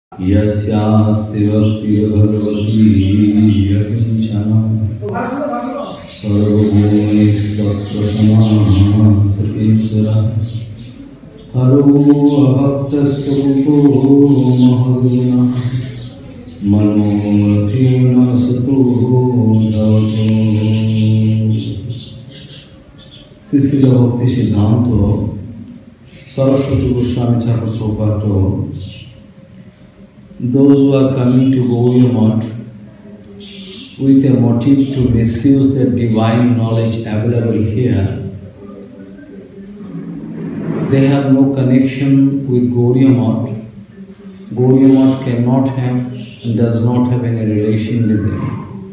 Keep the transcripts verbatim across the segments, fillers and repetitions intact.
यस्यास्ति भक्तिर्भगवती यकिंचन सर्वभूतैस्तत्र समासतीश्वरः हरो अभक्तस्वरूपो महद्गुणः मनोरथेन सतो भवतो। श्री श्रील भक्ति सिद्धांत Saraswati Goswami Thakur Prabhupada, those who are coming to Gaudiya Math with a motive to misuse the divine knowledge available here, they have no connection with Gaudiya Math. Gaudiya Math cannot have and does not have any relation with them.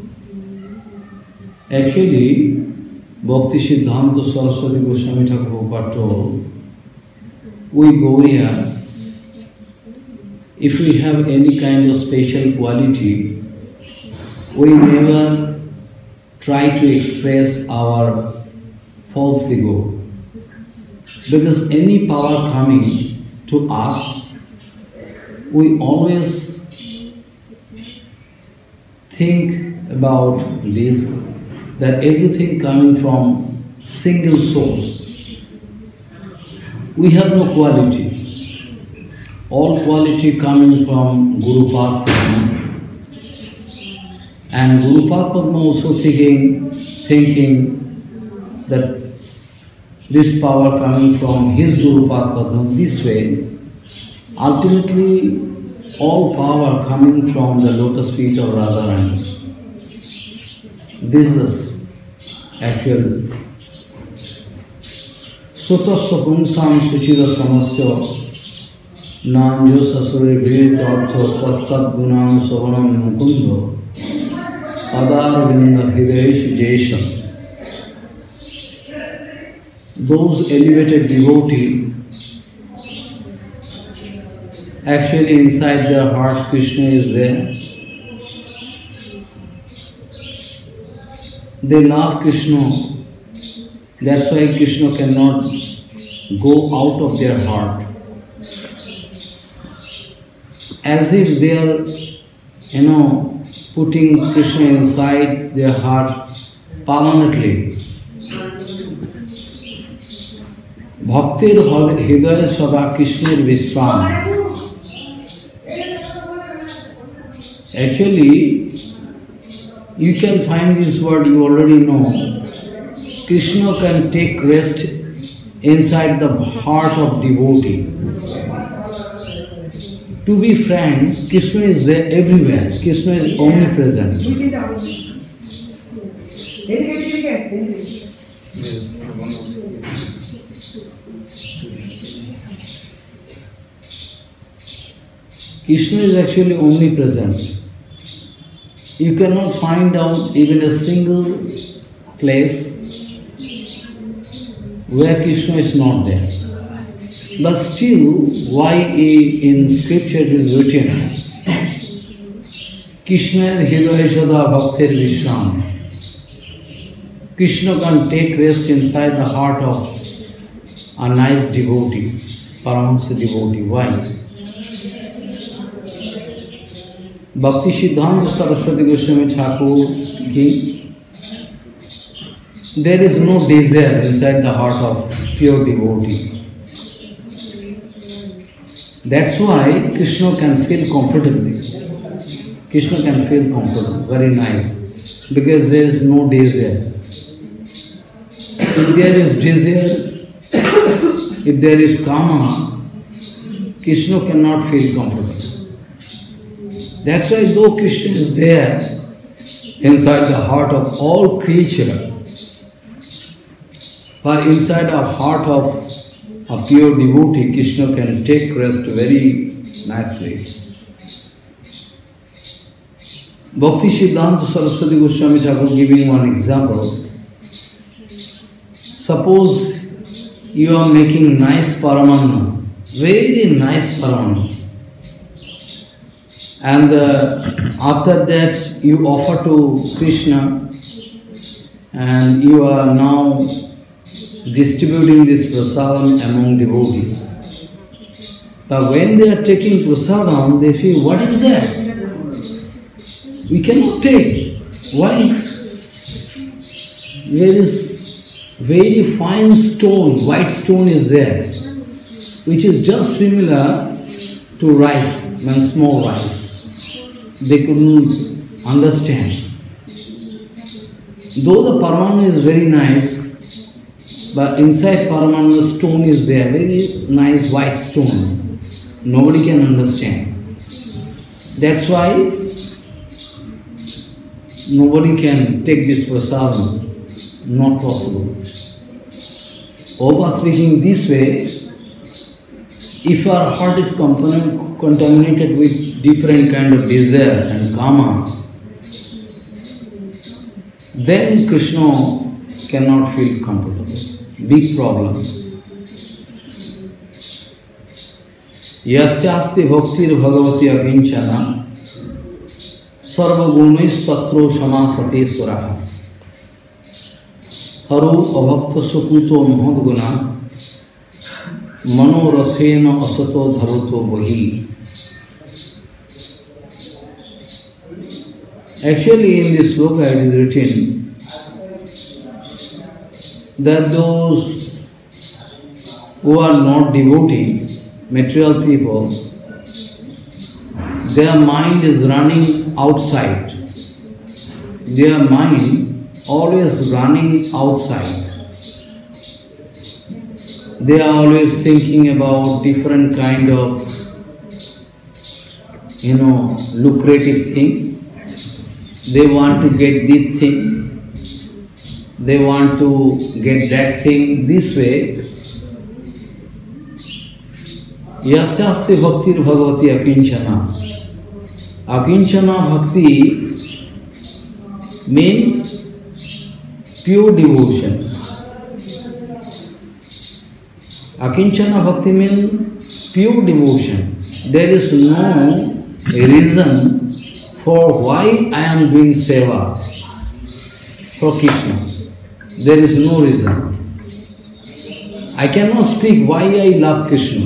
Actually, Bhakti Siddhanta Saraswati Goswami Thakur Prabhupada told, we Gaudiya, if we have any kind of special quality, we never try to express our false ego. Because any power coming to us, we always think about this, that everything coming from single source. We have no quality. All quality coming from Guru Padma. And Guru Padma also thinking, thinking that this power coming from his Guru Padma this way, ultimately all power coming from the lotus feet of Radharani. This is actual. Sutasya punsam suchira samasya Nanjo sasuri virita artha tattat gunam savanam mukundo Padar vinda hridayeshu jesha. Those elevated devotees, actually inside their heart Krishna is there. They love Krishna. That's why Krishna cannot go out of their heart. As if they are, you know, putting Krishna inside their heart permanently. Bhaktir hridaya sada Krishnir visram. Actually, you can find this word, you already know. Krishna can take rest inside the heart of devotee. To be frank, Krishna is there everywhere. Krishna is omnipresent. Krishna is actually omnipresent. You cannot find out even a single place where Krishna is not there. But still, why in scripture it is written, Krishna hridaya sada bhaktir vishram. Krishna can take rest inside the heart of a nice devotee, Paramahansa devotee. Why? Bhakti Siddhanta Saraswati Goswami Thakur speaking, there is no desire inside the heart of pure devotee. That's why Krishna can feel comfortably. Krishna can feel comfortable, very nice, because there is no desire. If there is desire, if there is kama, Krishna cannot feel comfortable. That's why though Krishna is there inside the heart of all creatures, but inside the heart of a pure devotee, Krishna can take rest very nicely. Bhakti Siddhanta Saraswati Goswami Thakur giving one example. Suppose you are making nice paramanna, very nice paramanna. And uh, after that you offer to Krishna and you are now distributing this prasadam among devotees. But when they are taking prasadam, they feel, what is that? We cannot take. Why? There is very fine stone, white stone is there, which is just similar to rice, when small rice. They couldn't understand. Though the Paramanu is very nice, but inside Paramanu stone is there, very nice white stone. Nobody can understand. That's why nobody can take this prasadam. Not possible. Over speaking this way, if our heart is contaminated with different kind of desire and karma, then Krishna cannot feel comfortable. Big problem. Yasyasti bhaktir bhagavati akinchana sarva gunis tatro samasati suraha haru abhakta sukuto mahadguna manorathena asato dharuto vahi. Actually, in this sloka it is written that those who are not devotee, material people, their mind is running outside. Their mind always running outside. They are always thinking about different kind of, you know, lucrative thing. They want to get this thing, they want to get that thing this way. Yasyasti bhaktir bhagavati akinchana. Akinchana bhakti means pure devotion. Akinchana bhakti means pure devotion. There is no reason for why I am doing seva for Krishna. There is no reason. I cannot speak why I love Krishna.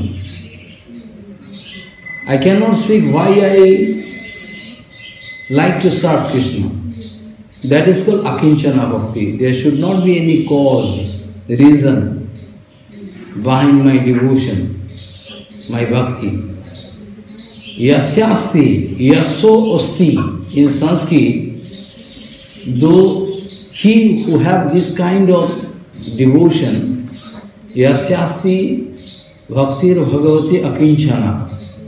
I cannot speak why I like to serve Krishna. That is called akinchana bhakti. There should not be any cause, reason behind my devotion, my bhakti. Yasyasti, yaso osti. In Sanskrit, though he who have this kind of devotion, yasyasti bhaktir bhagavati akinchana,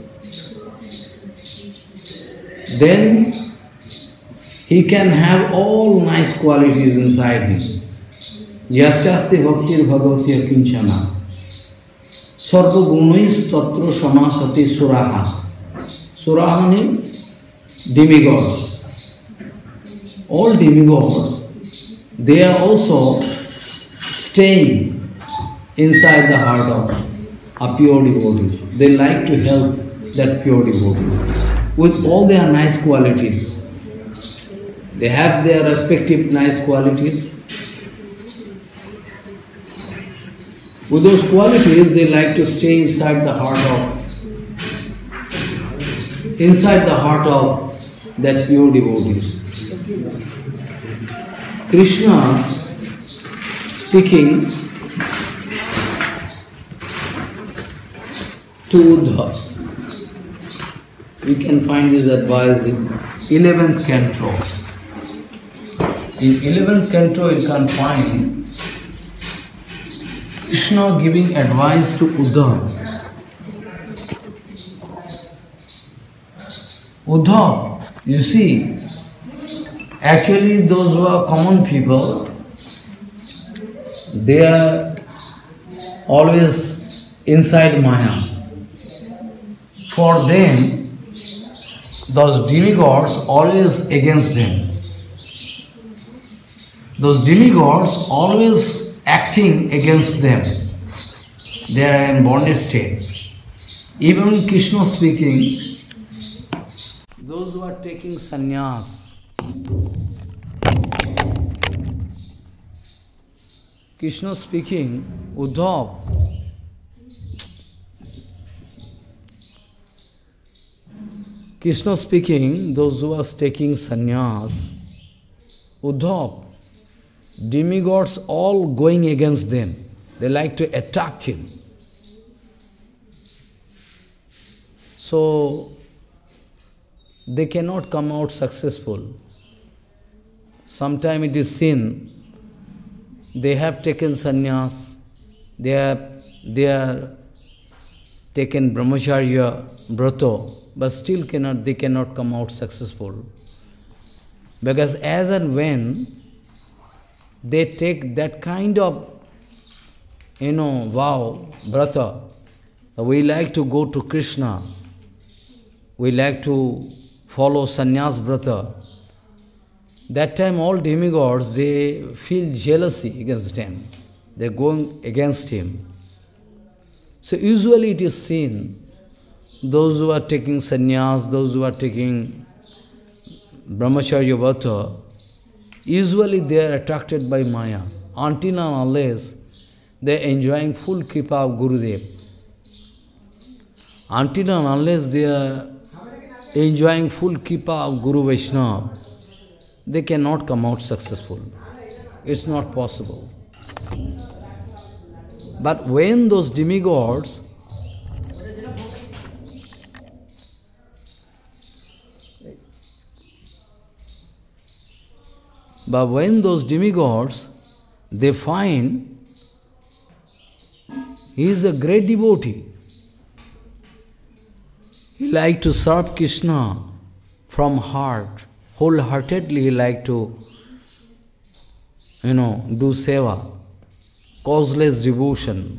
then he can have all nice qualities inside him. Yasyasti bhaktir bhagavati akinchana sarva gunois tatro samasati suraha. Suraha means demigods. All demigods, they are also staying inside the heart of a pure devotee. They like to help that pure devotees with all their nice qualities. They have their respective nice qualities. With those qualities, they like to stay inside the heart of inside the heart of that pure devotees. Krishna speaking to Uddhava. We can find this advice in eleventh canto. In eleventh canto you can find Krishna giving advice to Uddhava. Uddhava, you see, actually those who are common people, they are always inside Maya. For them, those demigods always against them. Those demigods always acting against them. They are in bondage state. Even Krishna speaking, those who are taking sannyas, Krishna speaking, Uddhava, Krishna speaking, those who are taking sannyas, Uddhav, demigods all going against them. They like to attack him. So, they cannot come out successful. Sometimes it is seen, they have taken sannyas, they have, they are taken brahmacharya, brata, but still cannot, they cannot come out successful. Because as and when they take that kind of, you know, vow, brata, we like to go to Krishna, we like to follow sannyas brata. That time all demigods, they feel jealousy against him. They're going against him. So usually it is seen, those who are taking sannyas, those who are taking brahmacharya vrata, usually they are attracted by Maya, until and unless they are enjoying full kripa of Gurudev. Until and unless they are enjoying full kripa of Guru Vaishnava, they cannot come out successful. It's not possible. But when those demigods but when those demigods, they find he is a great devotee. He like to serve Krishna from heart. Wholeheartedly he like to, you know, do seva, causeless devotion.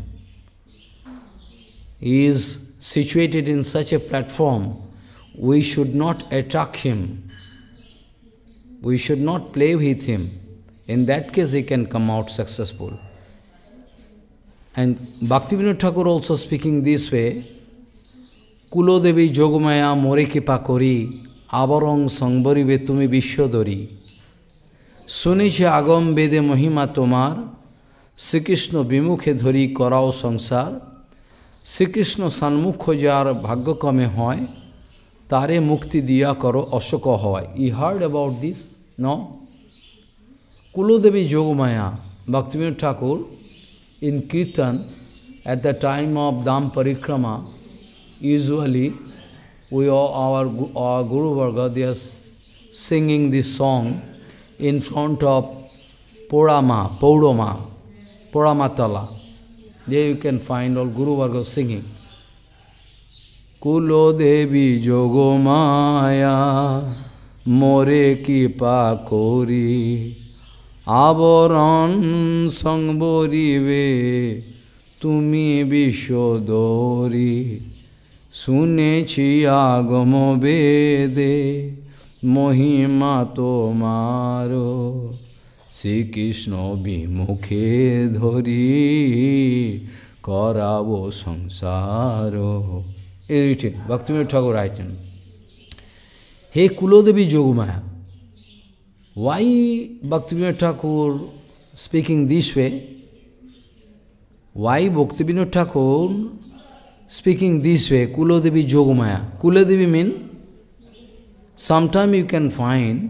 He is situated in such a platform, we should not attack him. We should not play with him. In that case he can come out successful. And Bhaktivinoda Thakur also speaking this way, Kulo Devi Jogomaya More Kripa Kori Abarong Sangbaribe Tumi Bishodori Suniche Agam Bede Mohima Tomar Sri Krishna Bimukhe Dhori Korao Sangsar Sri Krishna Sanmukho Jar Bhagya Kame Hoy Tare Mukti Diya Karo Ashoko Hoy. You heard about this? No? Kulo Devi Jogomaya, Bhaktivinoda Thakur in Kirtan at the time of Dham Parikrama, usually we all, our, our Guru Varga, they are singing this song in front of Purama, Paurama, Puramatala. There you can find all Guru Varga singing. Kulo Devi Jogomaya More Kripa Kori Abaran Sangbaribe Tumi Bishodori Sunechi Agamo Bede Mohima Tomaro Sri Krishna Bimukhe Dhori Karavo Sangsaro. Is written, Bhaktivinoda Thakur writing. Hey Kulodevi Jogomaya. Why Bhaktivinoda Thakur speaking this way? Why Bhaktivinoda Thakur speaking this way, Kulodevi Jogomaya? Kulodevi means, sometime you can find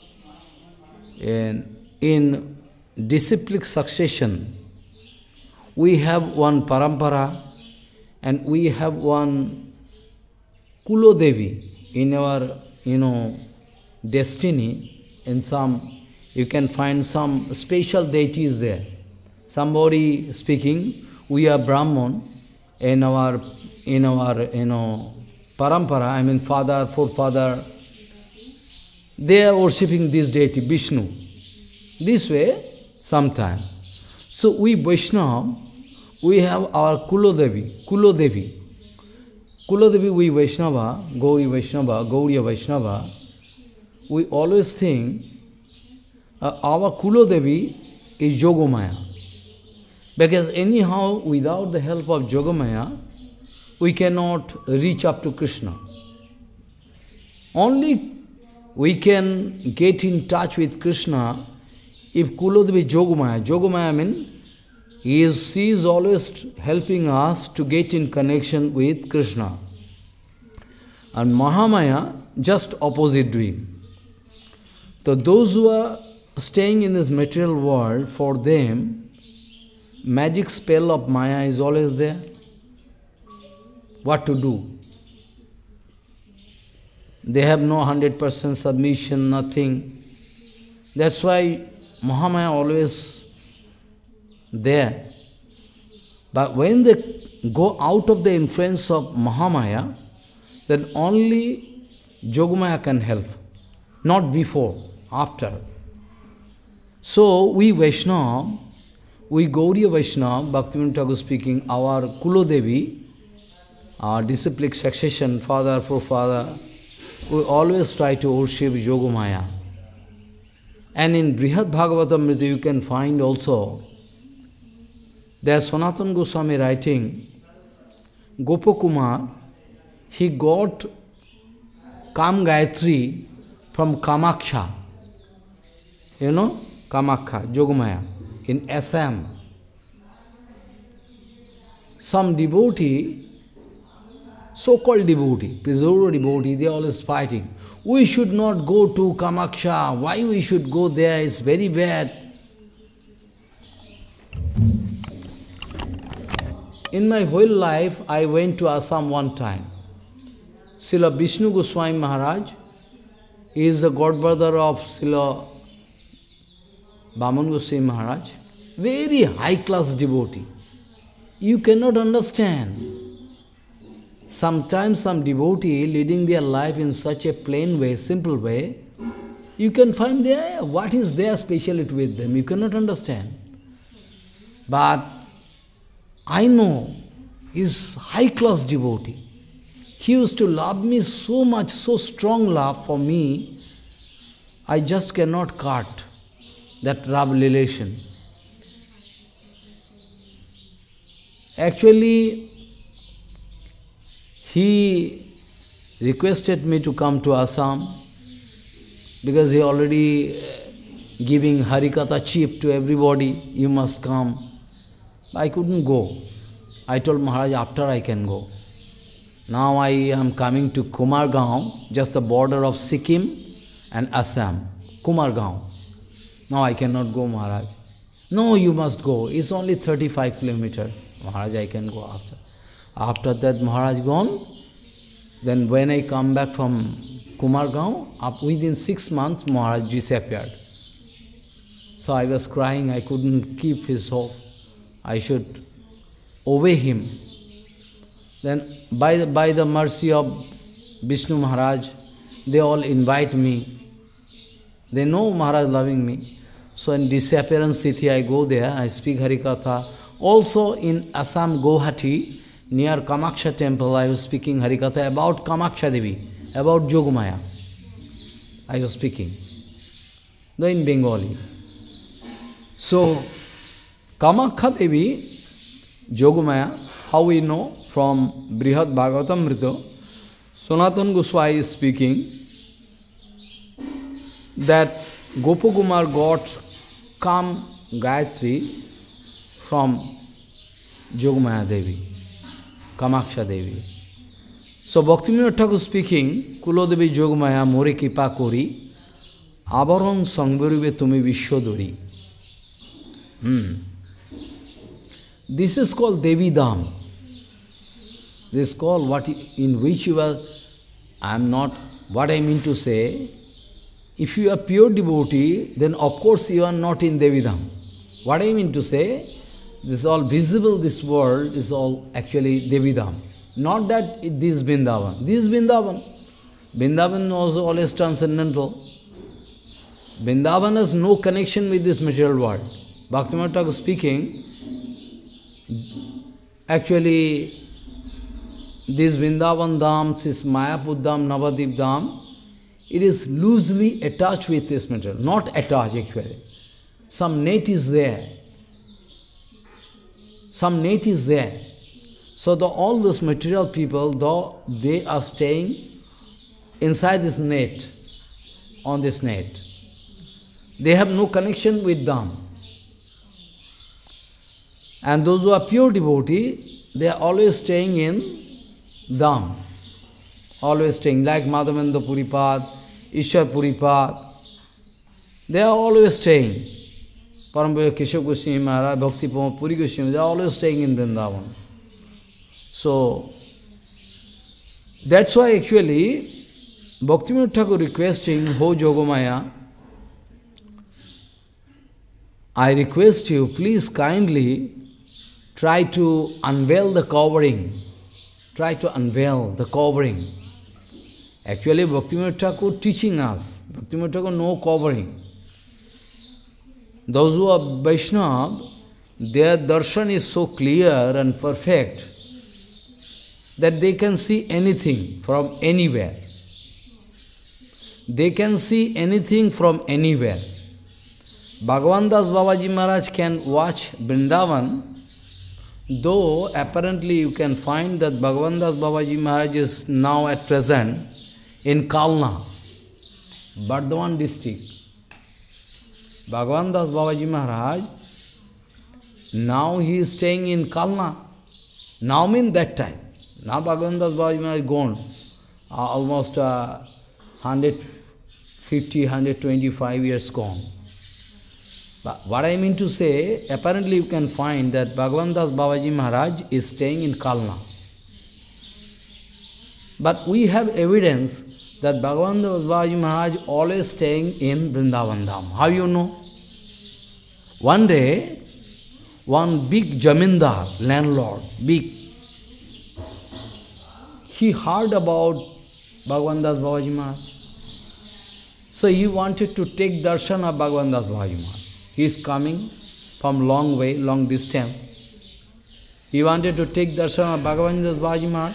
in, in disciplic succession, we have one parampara and we have one Kulodevi in our, you know, destiny. In some, you can find some special deities there. Somebody speaking, we are Brahman, in our, in our, you know, parampara, I mean father, forefather, they are worshipping this deity, Vishnu. This way, sometime. So we Vaishnava, we have our Kulodevi, Kulodevi. Kulodevi, we Vaishnava, Gauri Vaishnava, Gauriya Vaishnava, we always think uh, our Kulodevi is Jogomaya. Because anyhow, without the help of Jogomaya, we cannot reach up to Krishna. Only we can get in touch with Krishna if Kulodevi Jogomaya. Jogomaya means he is, she is always helping us to get in connection with Krishna. And Mahamaya, just opposite doing. So those who are staying in this material world, for them, magic spell of Maya is always there. What to do? They have no hundred percent submission, nothing. That's why Mahamaya always there. But when they go out of the influence of Mahamaya, then only Yogamaya can help, not before, after. So we Vaishnava, we Gauriya Vaishnava, Bhaktivinoda Thakur speaking, our Kulodevi, our disciplic succession, father, forefather, we always try to worship Yogamaya. And in Brihad Bhagavatamrita you can find also, there's Sanatana Goswami writing, Gopakumar, he got Kam Gayatri from Kamaksha. You know, Kamaksha, Yogamaya, in Assam. Some devotee, so-called devotee, preserved devotee, they are always fighting. We should not go to Kamaksha. Why we should go there? It's very bad. In my whole life, I went to Assam one time. Srila Vishnu Goswami Maharaj is the godbrother of Srila Bhaman Goswami Maharaj. Very high-class devotee. You cannot understand. Sometimes some devotee leading their life in such a plain way, simple way, you can find there what is their speciality with them. You cannot understand. But I know is high-class devotee. He used to love me so much, so strong love for me, I just cannot cut that love relation. Actually, he requested me to come to Assam because he already giving Harikatha cheap to everybody, you must come. I couldn't go. I told Maharaj, after I can go. Now I am coming to Kumargaon, just the border of Sikkim and Assam. Kumargaon. Now I cannot go, Maharaj. No, you must go. It's only thirty-five kilometers. Maharaj, I can go after. After that, Maharaj gone. Then when I come back from Kumargaon, up within six months, Maharaj disappeared. So I was crying, I couldn't keep his hope. I should obey him. Then by the, by the mercy of Vishnu Maharaj, they all invite me. They know Maharaj loving me. So in disappearance tithi, I go there, I speak Harikatha. Also in Assam, Guwahati, near Kamaksha temple, I was speaking Harikatha about Kamaksha Devi, about Yogamaya. I was speaking, though in Bengali. So, Kamaksha Devi, Yogamaya, how we know from Brihad Bhagavatamrita, Sanatana Goswami is speaking that Gopakumar got Kam Gayatri from Yogamaya Devi, Kamaksha Devi. So Bhaktivinoda Thakur speaking, Kulodevi Yogamaya more kipa kori, abaron sangbaribe tumi vishwadori. Hmm. This is called Devi Dham. This is called what in which you are, I am not, what I mean to say, if you are pure devotee, then of course you are not in Devi Dham. What I mean to say, this is all visible, this world is all actually Devi Dham. Not that it, this is Vrindavan. This is Vrindavan. Vrindavan was always transcendental. Vrindavan has no connection with this material world. Bhaktivinoda Thakur speaking, actually, this Vrindavan Dham, this Mayapur Dham, Navadip Dham, it is loosely attached with this material. Not attached actually. Some net is there. Some net is there. So the, all those material people, though they are staying inside this net, on this net. They have no connection with Dham. And those who are pure devotee, they are always staying in Dham. always staying, like Madhavendra Puripad, Ishwar Puripad. They are always staying. Parambhaya Keshav Goswami Maharaj, Bhakti Pramod Puri Goswami, they are always staying in Vrindavan. So, that's why actually, Bhaktivinoda Thakur requesting, Ho Jogomaya, I request you, please kindly try to unveil the covering. Try to unveil the covering. Actually, Bhaktivinoda Thakur teaching us, Bhaktivinoda Thakur no covering. Those who are Vaishnava, their darshan is so clear and perfect that they can see anything from anywhere. They can see anything from anywhere. Bhagavan Das Babaji Maharaj can watch Vrindavan, though apparently you can find that Bhagavan Das Babaji Maharaj is now at present in Kalna, Bardhaman district. Bhagavan Das Babaji Maharaj, now he is staying in Kalna. Now means that time. Now Bhagavan Das Babaji Maharaj is gone. Uh, almost uh, one hundred fifty, one hundred twenty-five years gone. But what I mean to say, apparently you can find that Bhagavan Das Babaji Maharaj is staying in Kalna. But we have evidence that Bhagavan Das Babaji Maharaj always staying in Vrindavan Dham. How you know? One day, one big jamindar, landlord, big, he heard about Bhagavan Das Babaji Maharaj. So he wanted to take darshan of Bhagavan Das Babaji Maharaj. He is coming from long way, long distance. He wanted to take darshan of Bhagavan Das Babaji Maharaj.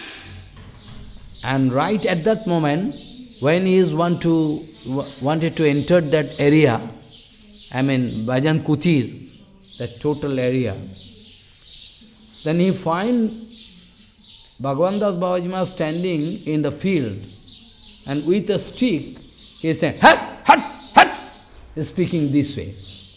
And right at that moment, when he is want to, wanted to enter that area, I mean Bhajan Kutir, that total area, then he find Bhagavan Das Babaji Maharaj standing in the field, and with a stick, he is saying, "Hat, hat, hat," he is speaking this way.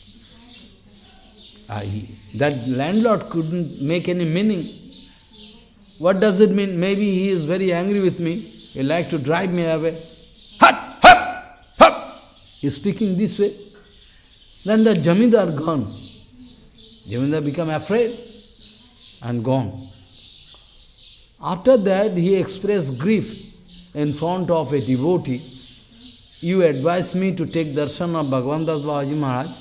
Uh, he, that landlord couldn't make any meaning. What does it mean? Maybe he is very angry with me. He like to drive me away. Hut, hut, hut. He is speaking this way. Then the Jamindar gone. Jamindar become afraid and gone. After that, he expressed grief in front of a devotee. You advised me to take darshan of Bhagavan Das Babaji Maharaj.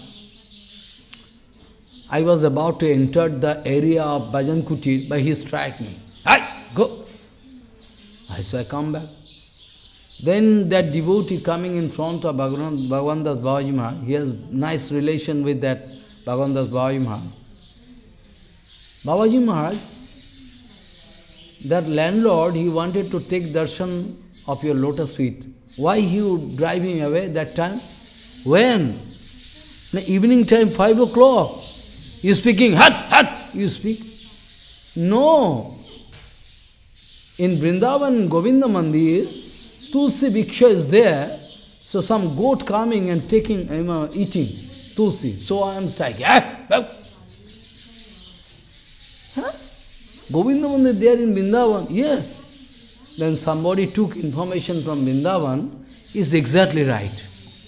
I was about to enter the area of Bhajan Kutir, but he struck me. Hey, go! I so I come back. Then that devotee coming in front of Bhagavan, Bhagavan Das Babaji Maharaj, he has nice relation with that Bhagavan Das Babaji Maharaj. Babaji Maharaj, that landlord, he wanted to take darshan of your lotus feet. Why he would drive him away that time? When? In the evening time, five o'clock. You speaking, hat, hat, you speak. No. In Vrindavan, Govinda Mandir, Tulsi Bhiksha is there, so some goat coming and taking, you know, eating Tulsi. So I am striking. Ah, ah. Huh? Govinda Mandir there in Vrindavan? Yes. Then somebody took information from Vrindavan, is exactly right.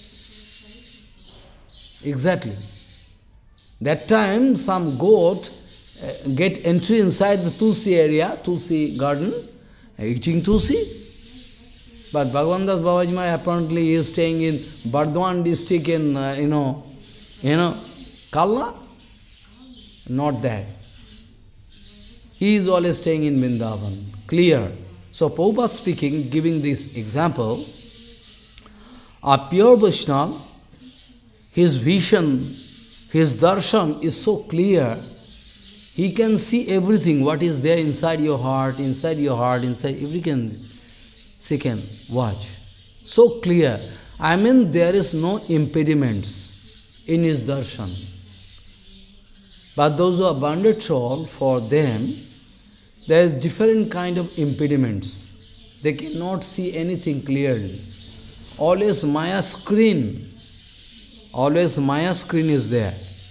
Exactly. That time some goat uh, get entry inside the Tulsi area, Tulsi garden, uh, eating Tulsi. But Bhagavan Das Babaji Maharaj apparently is staying in Bardhaman district in, uh, you know, you know, Kalna. Not that. He is always staying in Vrindavan. Clear. So Prabhupada speaking, giving this example, a pure Vaishnava, his vision, his darshan is so clear, he can see everything, what is there inside your heart, inside your heart, inside everything. He can watch. So clear. I mean, there is no impediments in his darshan. But those who are bandit soul, for them, there is different kind of impediments. They cannot see anything clearly. Always Maya screen. Always Maya screen is there.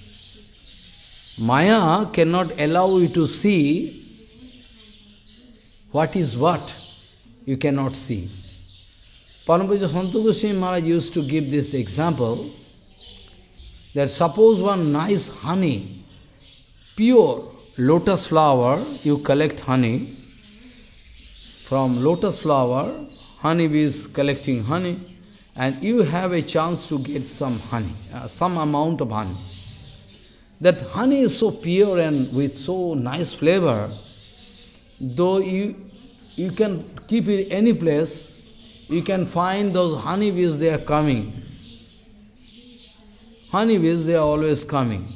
Maya cannot allow you to see what is what. you cannot see. Paramapuja Santa Goswami Maharaj used to give this example that suppose one nice honey, pure lotus flower, you collect honey from lotus flower, honey bees collecting honey, and you have a chance to get some honey, uh, some amount of honey. That honey is so pure and with so nice flavor, though you, you can keep it any place, you can find those honeybees, they are coming. Honeybees, they are always coming.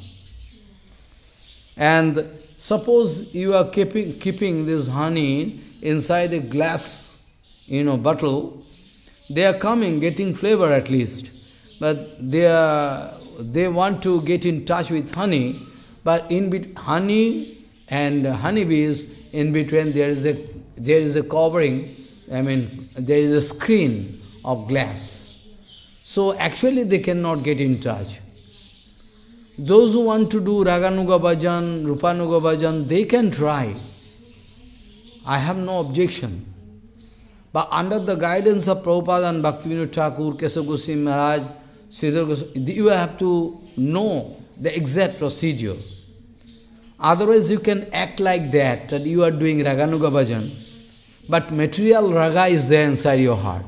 And suppose you are keeping, keeping this honey inside a glass, you know, bottle, they are coming, getting flavor at least. But they are, they want to get in touch with honey, but in between honey and honeybees, in between there is a there is a covering, I mean, there is a screen of glass. So actually they cannot get in touch. Those who want to do Raganuga Bhajan, Rupanuga Bhajan, they can try. I have no objection. But under the guidance of Prabhupada and Bhaktivinoda Thakur, Kesava Goswami Maharaj, Sridhar Goswami, you have to know the exact procedure. Otherwise you can act like that, that you are doing Raganuga Bhajan, but material raga is there inside your heart.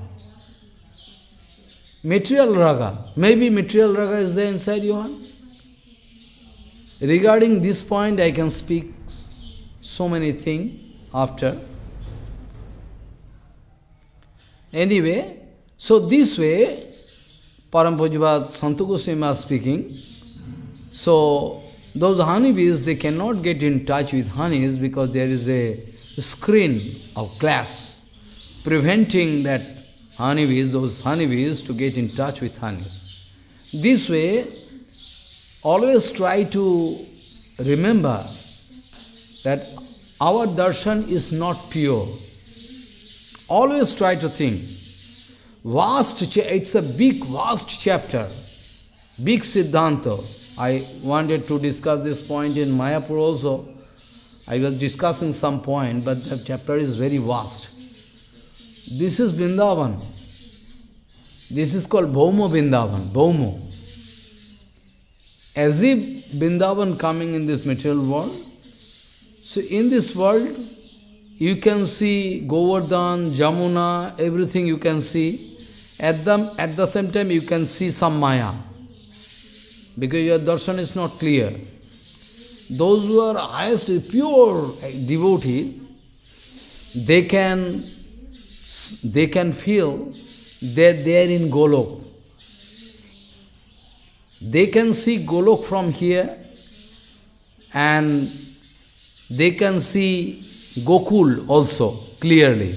Material raga, maybe material raga is there inside your heart. Regarding this point, I can speak so many things after. Anyway, so this way, Param Pujyapad Santa Goswami Maharaj speaking, so those honeybees, they cannot get in touch with honeys because there is a screen of glass preventing that honeybees, those honeybees to get in touch with honeys. This way, always try to remember that our darshan is not pure. Always try to think. Vast, it's a big, vast chapter, big Siddhanta. I wanted to discuss this point in Mayapur also. I was discussing some point, but the chapter is very vast. This is Vrindavan. This is called Bhaumo Vrindavan, Bhaumo. As if Vrindavan coming in this material world. So in this world, you can see Govardhan, Jamuna, everything you can see. At the, at the same time, you can see some Maya. Because your darshan is not clear. Those who are highest, pure devotee, they can, they can feel that they are in Golok. They can see Golok from here, and they can see Gokul also clearly.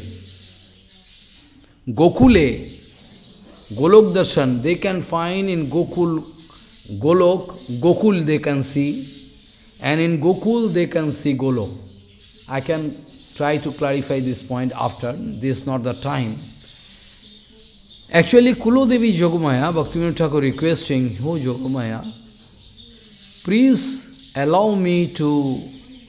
Gokule, Golok Darshan, they can find in Gokul, Golok, Gokul they can see, and in Gokul they can see Golok. I can try to clarify this point after, this is not the time. Actually, Kulodevi Jogamaya, Bhaktivinoda Thakur requesting, oh Jogamaya, please allow me to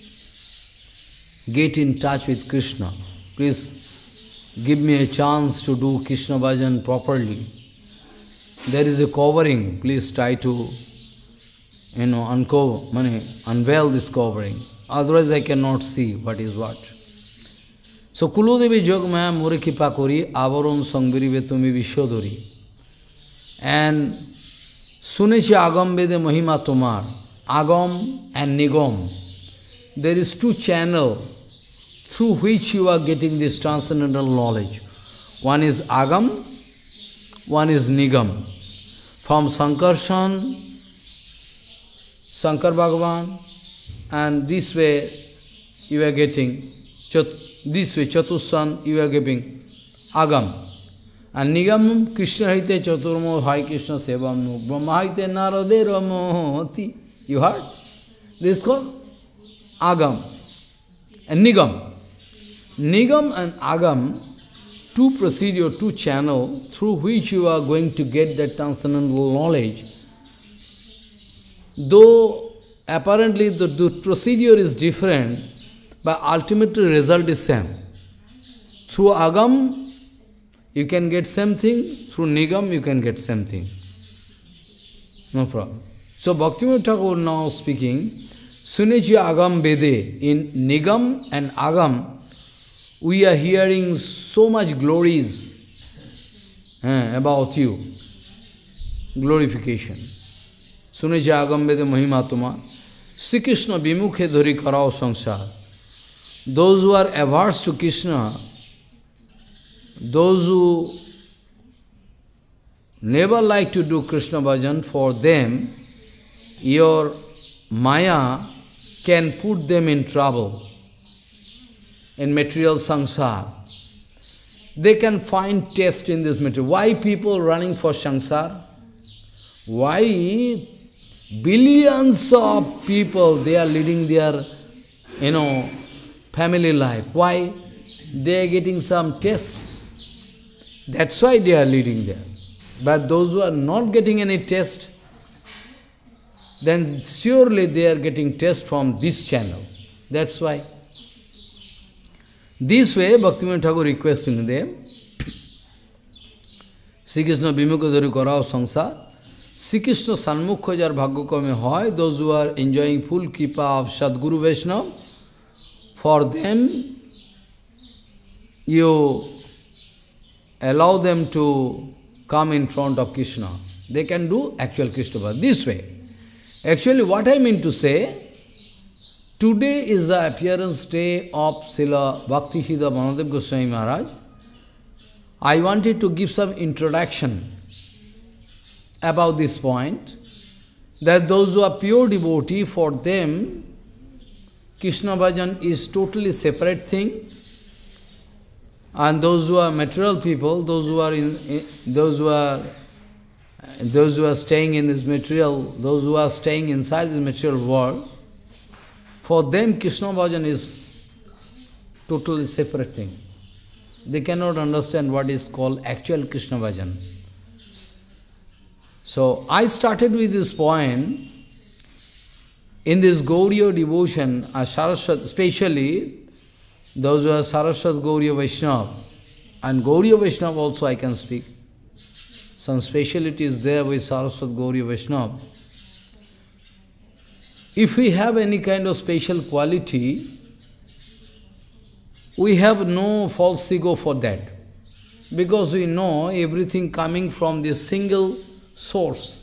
get in touch with Krishna. Please give me a chance to do Krishna bhajan properly. There is a covering, please try to, you know, uncover, money, unveil this covering. Otherwise I cannot see what is what. So Kulodevi Jogamaya More Kripa Kori Avaron Sangbiri Vetumi Vishodori. And Sunechi Agam Vede Mahima Tomar, Agam and Nigam. There is two channels through which you are getting this transcendental knowledge. One is Agam, one is Nigam. From Sankarshan, Shankar Bhagavan, and this way you are getting, this way Chatussan you are getting Agam. And Nigam, Krishna Haite Chaturmo Hai Krishna Sevam No Brahma Haite Narade Ramoti. You heard? This is called Agam and Nigam. Nigam and Agam, two procedure, two channel through which you are going to get that transcendental knowledge. Though apparently the, the procedure is different, but ultimately result is same. Through Agam, you can get same thing. Through Nigam, you can get same thing. No problem. So Bhaktivinoda Thakur now speaking, Sunechi Agam Vede. In Nigam and Agam, we are hearing so much glories eh, about you. Glorification. Sunechi Agam Vede Mahimatuma. Sri Krishna Vimukhe Dhari Karao Sansar. Those who are averse to Krishna, those who never like to do Krishna bhajan, for them, your Maya can put them in trouble, in material samsara. They can find taste in this material. Why people running for samsara? Why billions of people, they are leading their, you know, family life? Why? They are getting some taste. That's why they are leading there. But those who are not getting any taste, then surely they are getting taste from this channel. That's why. This way, Bhaktivinoda Thakur requesting them, Sri Krishna Vimukha Dhari Karao Sansar. Sri Krishna Sanmukha jar bhagya kame hoy, those who are enjoying full kripa of Sadguru Vaishnava, for them, you allow them to come in front of Krishna. They can do actual Krishna bhajan this way. Actually, what I mean to say, today is the appearance day of Srila Bhakti-Hridaya Baladev Goswami Maharaj. I wanted to give some introduction about this point, that those who are pure devotee, for them, Krishna bhajan is totally separate thing. And those who are material people, those who are in, in those who are those who are staying in this material, those who are staying inside this material world, for them Krishna bhajan is totally separate thing. They cannot understand what is called actual Krishna bhajan. So I started with this point. In this Gauriya devotion, uh, Saraswat, especially those who are Saraswat Gauriya Vaishnava, and Gauriya Vaishnava also I can speak. Some speciality is there with Saraswat Gauriya Vaishnava. If we have any kind of special quality, we have no false ego for that. Because we know everything coming from this single source.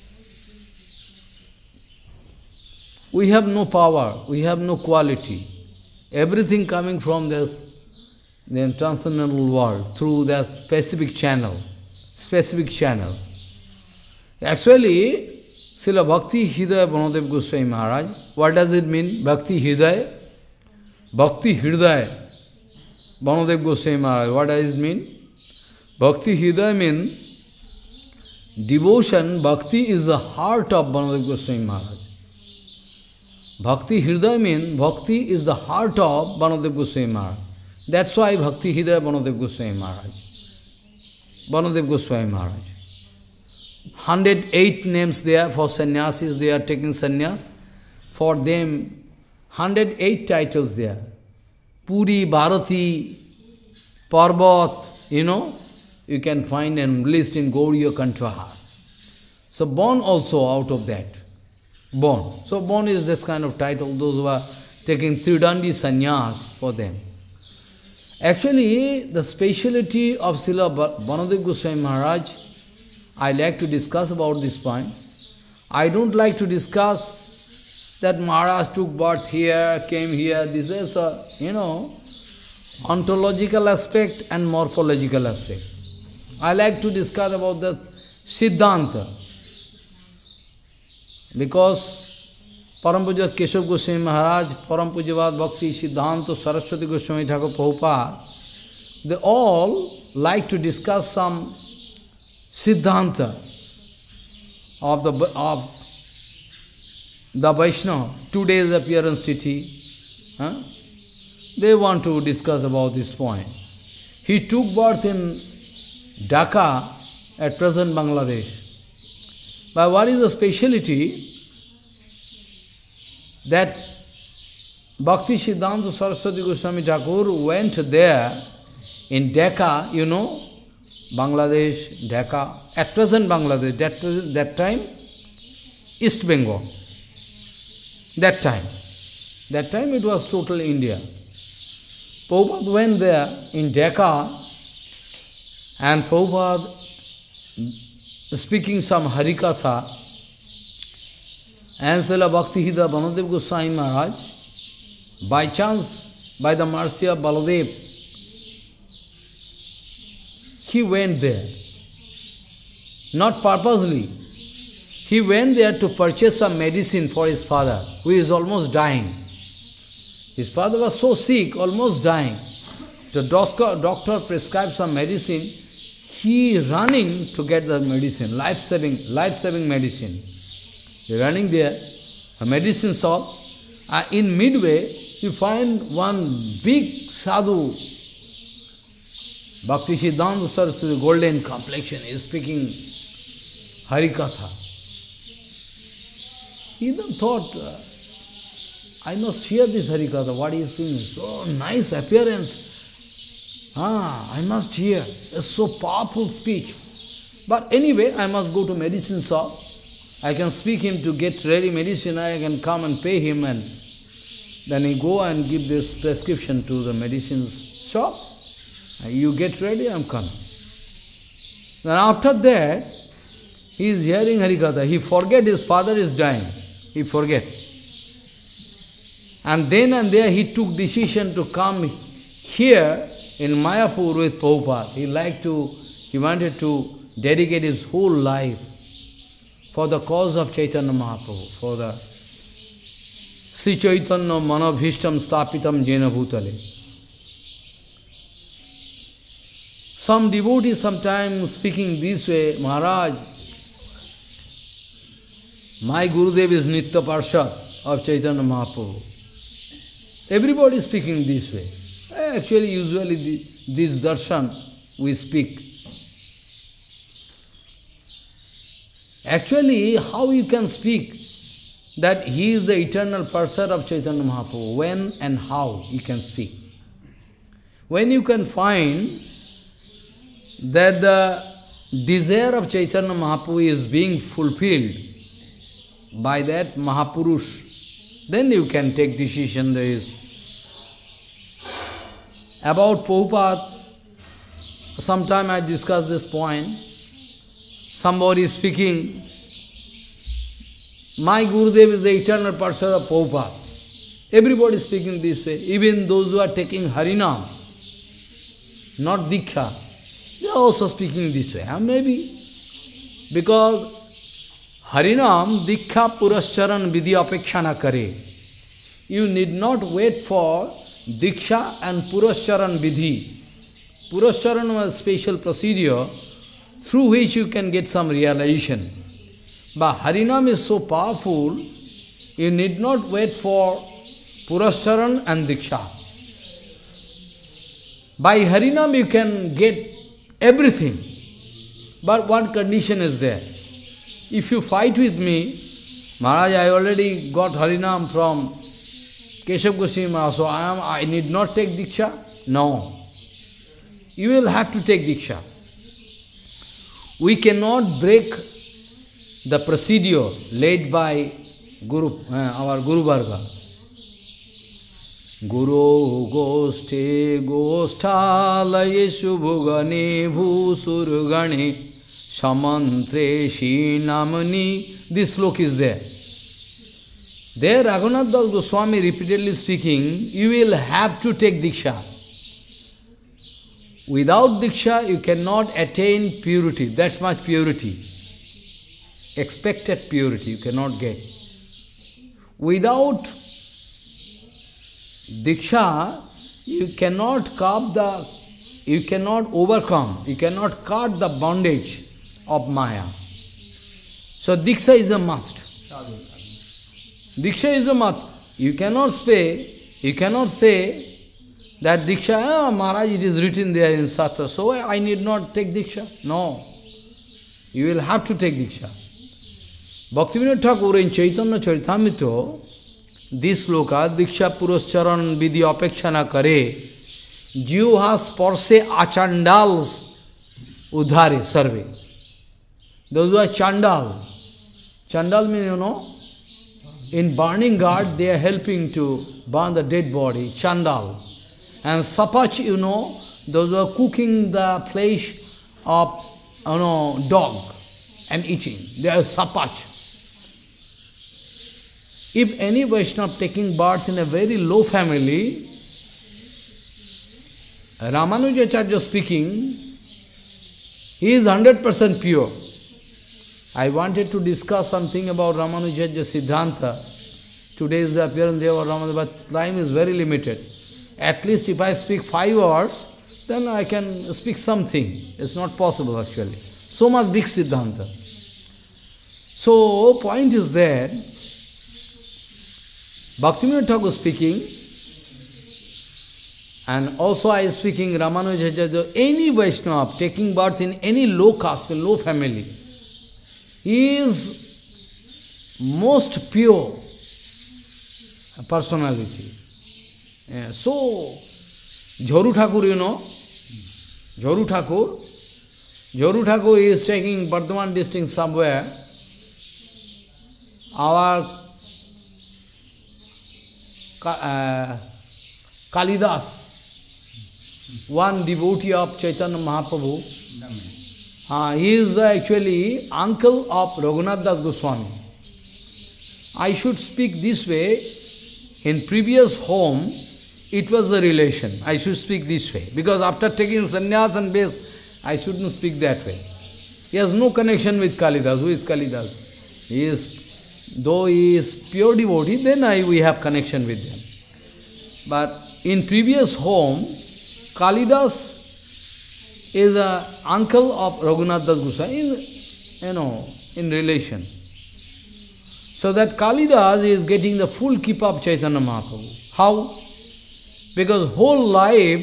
We have no power, we have no quality. Everything coming from this the transcendental world through that specific channel. Specific channel. Actually, Srila Bhakti Hridaya Baladev Goswami Maharaj, what does it mean? Bhakti Hridaya? Bhakti Hridaya Baladev Goswami Maharaj, what does it mean? Bhakti Hridaya means devotion. Bhakti is the heart of Baladev Goswami Maharaj. Bhakti Hridaya means Bhakti is the heart of Baladev Goswami Maharaj. That's why Bhakti Hridaya Baladev Goswami Maharaj. Baladev Goswami Maharaj. one hundred eight names there for sannyasis, they are taking sannyas. For them, one hundred eight titles there. Puri, Bharati, Parvat, you know, you can find and list in Gauriya Kanthahar. So born also out of that. Born. So born is this kind of title, those who are taking Tridandi sannyas for them. Actually, the speciality of Srila Baladev Goswami Maharaj, I like to discuss about this point. I don't like to discuss that Maharaj took birth here, came here. This is a, you know, ontological aspect and morphological aspect. I like to discuss about the Siddhanta. Because Param Pujat Keshav Goswami Maharaj, Param Pujavad Bhakti Siddhanta, Saraswati Goswami Thakur Prabhupada, they all like to discuss some Siddhanta of the of the Vaishnava, today's appearance Tithi. Huh? They want to discuss about this point. He took birth in Dhaka, at present Bangladesh. But what is the speciality? That Bhakti Siddhanta Saraswati Goswami Thakur went there in Dhaka, you know, Bangladesh, Dhaka, at present Bangladesh, that, that time, East Bengal. That time. That time it was total India. Prabhupada went there in Dhaka, and Prabhupada speaking some Harikatha, and Srila Bhakti-Siddhanta Baladev Goswami Maharaj, by chance, by the mercy of Baladev, he went there. Not purposely. He went there to purchase some medicine for his father, who is almost dying. His father was so sick, almost dying. The doctor, doctor prescribed some medicine. He running to get the medicine, life-saving, life-saving medicine. He running there, a medicine shop. Uh, in midway, you find one big sadhu, Bhakti-Siddhanta Saraswati, golden complexion, is speaking Harikatha. He then thought, uh, I must hear this Harikatha, what he is doing. So nice appearance. Ah, I must hear. It's so powerful speech. But anyway, I must go to medicine shop. I can speak him to get ready medicine. I can come and pay him, and then he go and give this prescription to the medicine shop. You get ready, I am coming. Then after that, he is hearing Harikatha. He forget his father is dying. He forget. And then and there he took decision to come here in Mayapur with Prabhupada. He liked to, he wanted to dedicate his whole life for the cause of Chaitanya Mahaprabhu, for the Sri Chaitanya Manabhishtam Stapitam Jena Bhutale. Some devotees sometimes speaking this way, Maharaj, my Gurudev is Nitya Parshad of Chaitanya Mahaprabhu. Everybody is speaking this way. Actually, usually this darshan we speak. Actually, how you can speak that he is the eternal Parshad of Chaitanya Mahaprabhu? When and how you can speak? When you can find that the desire of Chaitanya Mahaprabhu is being fulfilled by that Mahapurush, then you can take decision. There is about Prabhupada, sometime I discussed this point. Somebody is speaking, my Gurudev is the eternal person of Prabhupada. Everybody is speaking this way. Even those who are taking Harinam, not Diksha, they are also speaking this way. And maybe because Harinam, Diksha, Purascharan, Vidhi Apekshana Kare. You need not wait for Diksha and Purascharan Vidhi. Purascharan was a special procedure through which you can get some realization. But Harinam is so powerful, you need not wait for Purascharan and Diksha. By Harinam you can get everything. But one condition is there. If you fight with me, Maharaj, I already got Harinam from Keshav Goswami Maharaj, so I, am, I need not take Diksha? No. You will have to take Diksha. We cannot break the procedure laid by Guru, uh, our Guru Varga. Guru Goshte Gosthalaye Shubhugane Bhusurgane Samantre Shi Namani. This slok is there. There Raghunath Das Goswami repeatedly speaking, you will have to take Diksha. Without Diksha, you cannot attain purity, that much purity. Expected purity you cannot get. Without Diksha, you cannot carve the, you cannot overcome, you cannot cut the bondage of Maya. So Diksha is a must. Diksha is a must. You cannot say, you cannot say that Diksha, oh, Maharaj, it is written there in Satra, so I need not take Diksha. No. You will have to take Diksha. Bhaktivinoda Thakur in Chaitanya Charitamrita, this sloka, Diksha Purascharan Vidhi Apekshana Kare, Jivha Sparse Achandals Udhare Sarve. Those who are Chandal. Chandal means, you know, in burning god, they are helping to burn the dead body, Chandal. And Sapach, you know, those who are cooking the flesh of, you know, dog and eating. They are Sapach. If any Vaishnava taking birth in a very low family, Ramanujacharya speaking, he is one hundred percent pure. I wanted to discuss something about Ramanujacharya Siddhanta. Today is the appearance day of Ramanujacharya, but time is very limited. At least if I speak five hours, then I can speak something. It's not possible actually. So much big Siddhanta. So, point is that, Bhaktivinoda Thakur speaking, and also I speaking Ramanujacharya, any Vaishnava taking birth in any low caste, low family, he is most pure personality. Yeah, so, Jharu Thakur, you know, Jharu Thakur, Jharu Thakur is taking Bardhaman district somewhere. Our uh, Kalidas, one devotee of Chaitanya Mahaprabhu, uh, he is actually uncle of Raghunath Das Goswami. I should speak this way. In previous home, it was the relation. I should speak this way. Because after taking sannyas and base, I shouldn't speak that way. He has no connection with Kalidas. Who is Kalidas? He is, though he is pure devotee, then I, we have connection with them. But in previous home, Kalidas is an uncle of Raghunath Das Goswami, you know, in relation. So that Kalidas is getting the full keep of Chaitanya Mahaprabhu. How? Because whole life,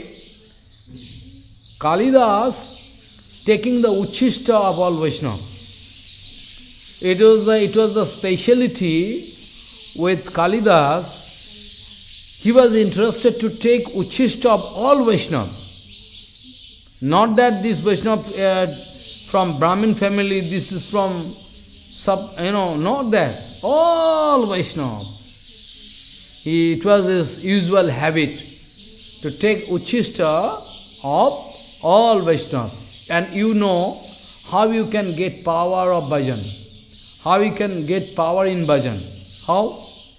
Kalidas taking the Uchishta of all Vaishnava. It was the, it was the speciality with Kalidas. He was interested to take Uchishta of all Vaishnava. Not that this Vaishnava uh, from Brahmin family, this is from sub, you know, not that. All Vaishnava. He, it was his usual habit to take Uchishta of all Vaishnava. And you know how you can get power of bhajan. How you can get power in bhajan. How?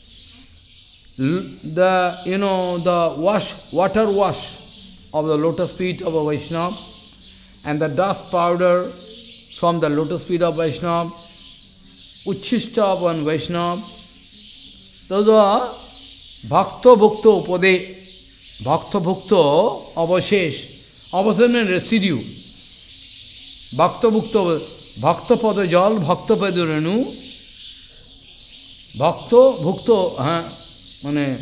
The, you know, the wash, water wash of the lotus feet of a Vaishnava and the dust powder from the lotus feet of Vaishnava, Uchishta of one Vaishnava, those are Bhakta Bhukta Upade, Bhakta Bhukta Avashesh, Avashesh means residue. Bhakta Bhukta, Bhakta Pada Jal, Bhakta Pada Renu, Bhakta Bhukta, huh? Mane,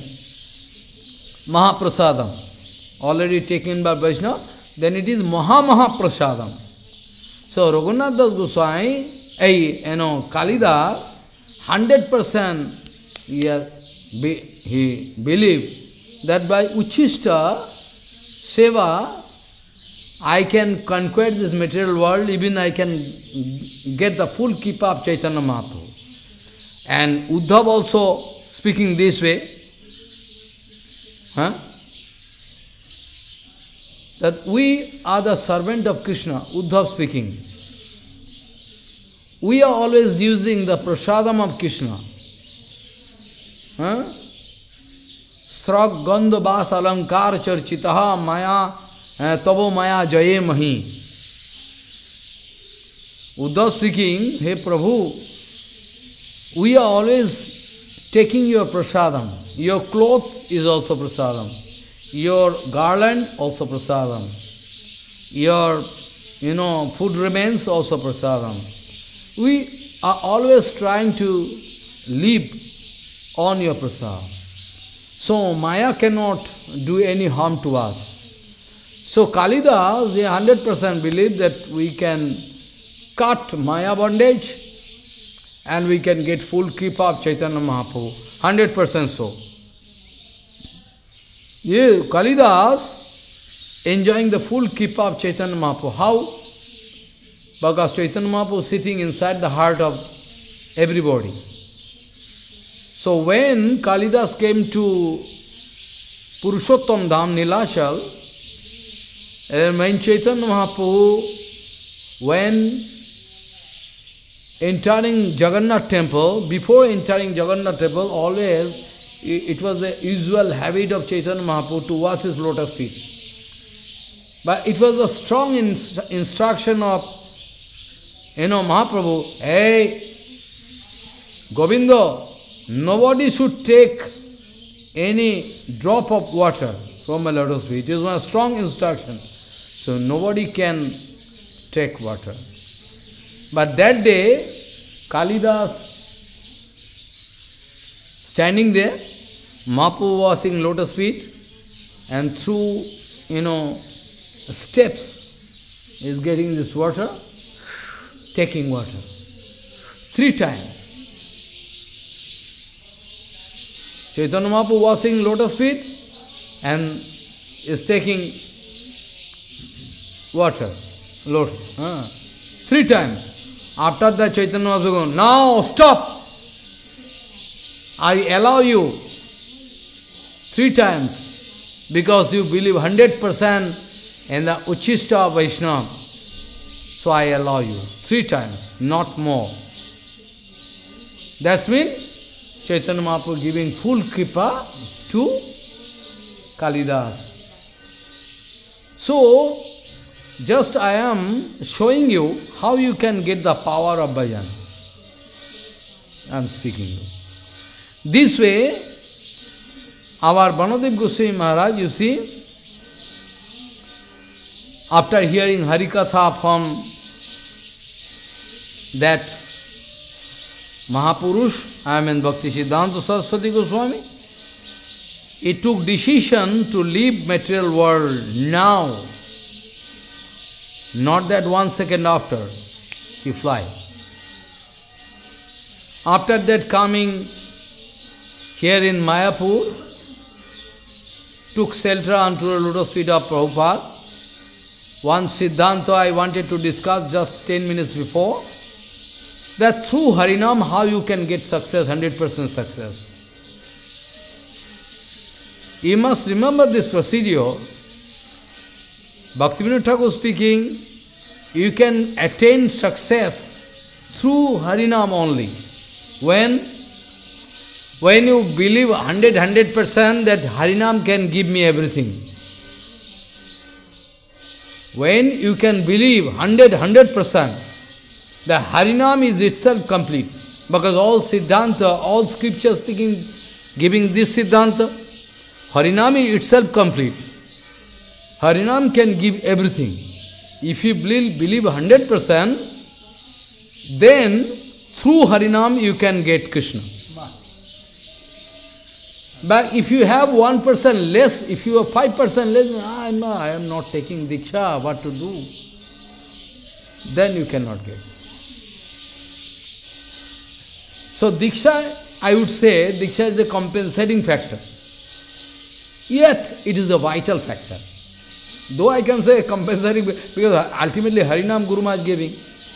Mahaprasadam, already taken by Vaishnava, then it is Maha Mahaprasadam. So Raghunath Das Goswami, eh, you know, Kalida, hundred percent he, be, he believed that by Uchishta Seva, I can conquer this material world, even I can get the full kippa of Chaitanya Mahaprabhu. And Uddhav also speaking this way, huh? That we are the servant of Krishna, Uddhav speaking. We are always using the prasadam of Krishna. Huh? Srag gandha vas alankar charchitaha maya tavo maya jaye mahi. Uddhav speaking, hey Prabhu, we are always taking your prasadam. Your cloth is also prasadam. Your garland also prasadam. Your, you know, food remains also prasadam. We are always trying to live on your prasadam. So Maya cannot do any harm to us. So Kalidas, they one hundred percent believe that we can cut Maya bondage and we can get full kippa of Chaitanya Mahaprabhu. one hundred percent so. Yeah, Kalidas, enjoying the full kripa of Chaitanya Mahaprabhu. How? Because Chaitanya Mahaprabhu is sitting inside the heart of everybody. So when Kalidas came to Purushottam Dham, Nilachal, and when Chaitanya Mahaprabhu, when entering Jagannath temple, before entering Jagannath temple, always it was the usual habit of Chaitanya Mahaprabhu to wash his lotus feet. But it was a strong inst instruction of, you know, Mahaprabhu, hey, Govindo, nobody should take any drop of water from a lotus feet. It is one strong instruction. So nobody can take water. But that day, Kalidas standing there, Mahaprabhu washing lotus feet, and through, you know, steps is getting this water, taking water. Three times. Chaitanya Mahaprabhu washing lotus feet and is taking water. Lotus. Uh, three times. After that, Chaitanya Mahaprabhu goes, now stop. I allow you three times because you believe one hundred percent in the Uchishta Vaishnava. So I allow you three times, not more. That's means Chaitanya Mahaprabhu giving full kripa to Kalidas. So, just I am showing you how you can get the power of bhajan. I am speaking. This way, our Banadev Goswami Maharaj, you see, after hearing Harikatha from that Mahapurush, I mean Bhakti Siddhanta Saraswati Goswami, he took decision to leave material world now. Not that one second after he fly. After that coming here in Mayapur, took shelter unto the lotus feet of Prabhupada. One Siddhanta I wanted to discuss just ten minutes before, that through Harinam how you can get success, one hundred percent success. You must remember this procedure. Bhaktivinoda Thakur speaking, you can attain success through Harinam only. When, when you believe one hundred, one hundred percent that Harinam can give me everything. When you can believe one hundred, one hundred percent the Harinam is itself complete. Because all Siddhanta, all scriptures speaking, giving this Siddhanta, Harinam is itself complete. Harinam can give everything. If you believe, believe one hundred percent, then through Harinam you can get Krishna. But if you have one percent less, if you have five percent less, ah, no, I am not taking Diksha, what to do? Then you cannot get. So Diksha, I would say, Diksha is a compensating factor. Yet, it is a vital factor. Though I can say compensating, because ultimately Harinam Guru Maharaj giving.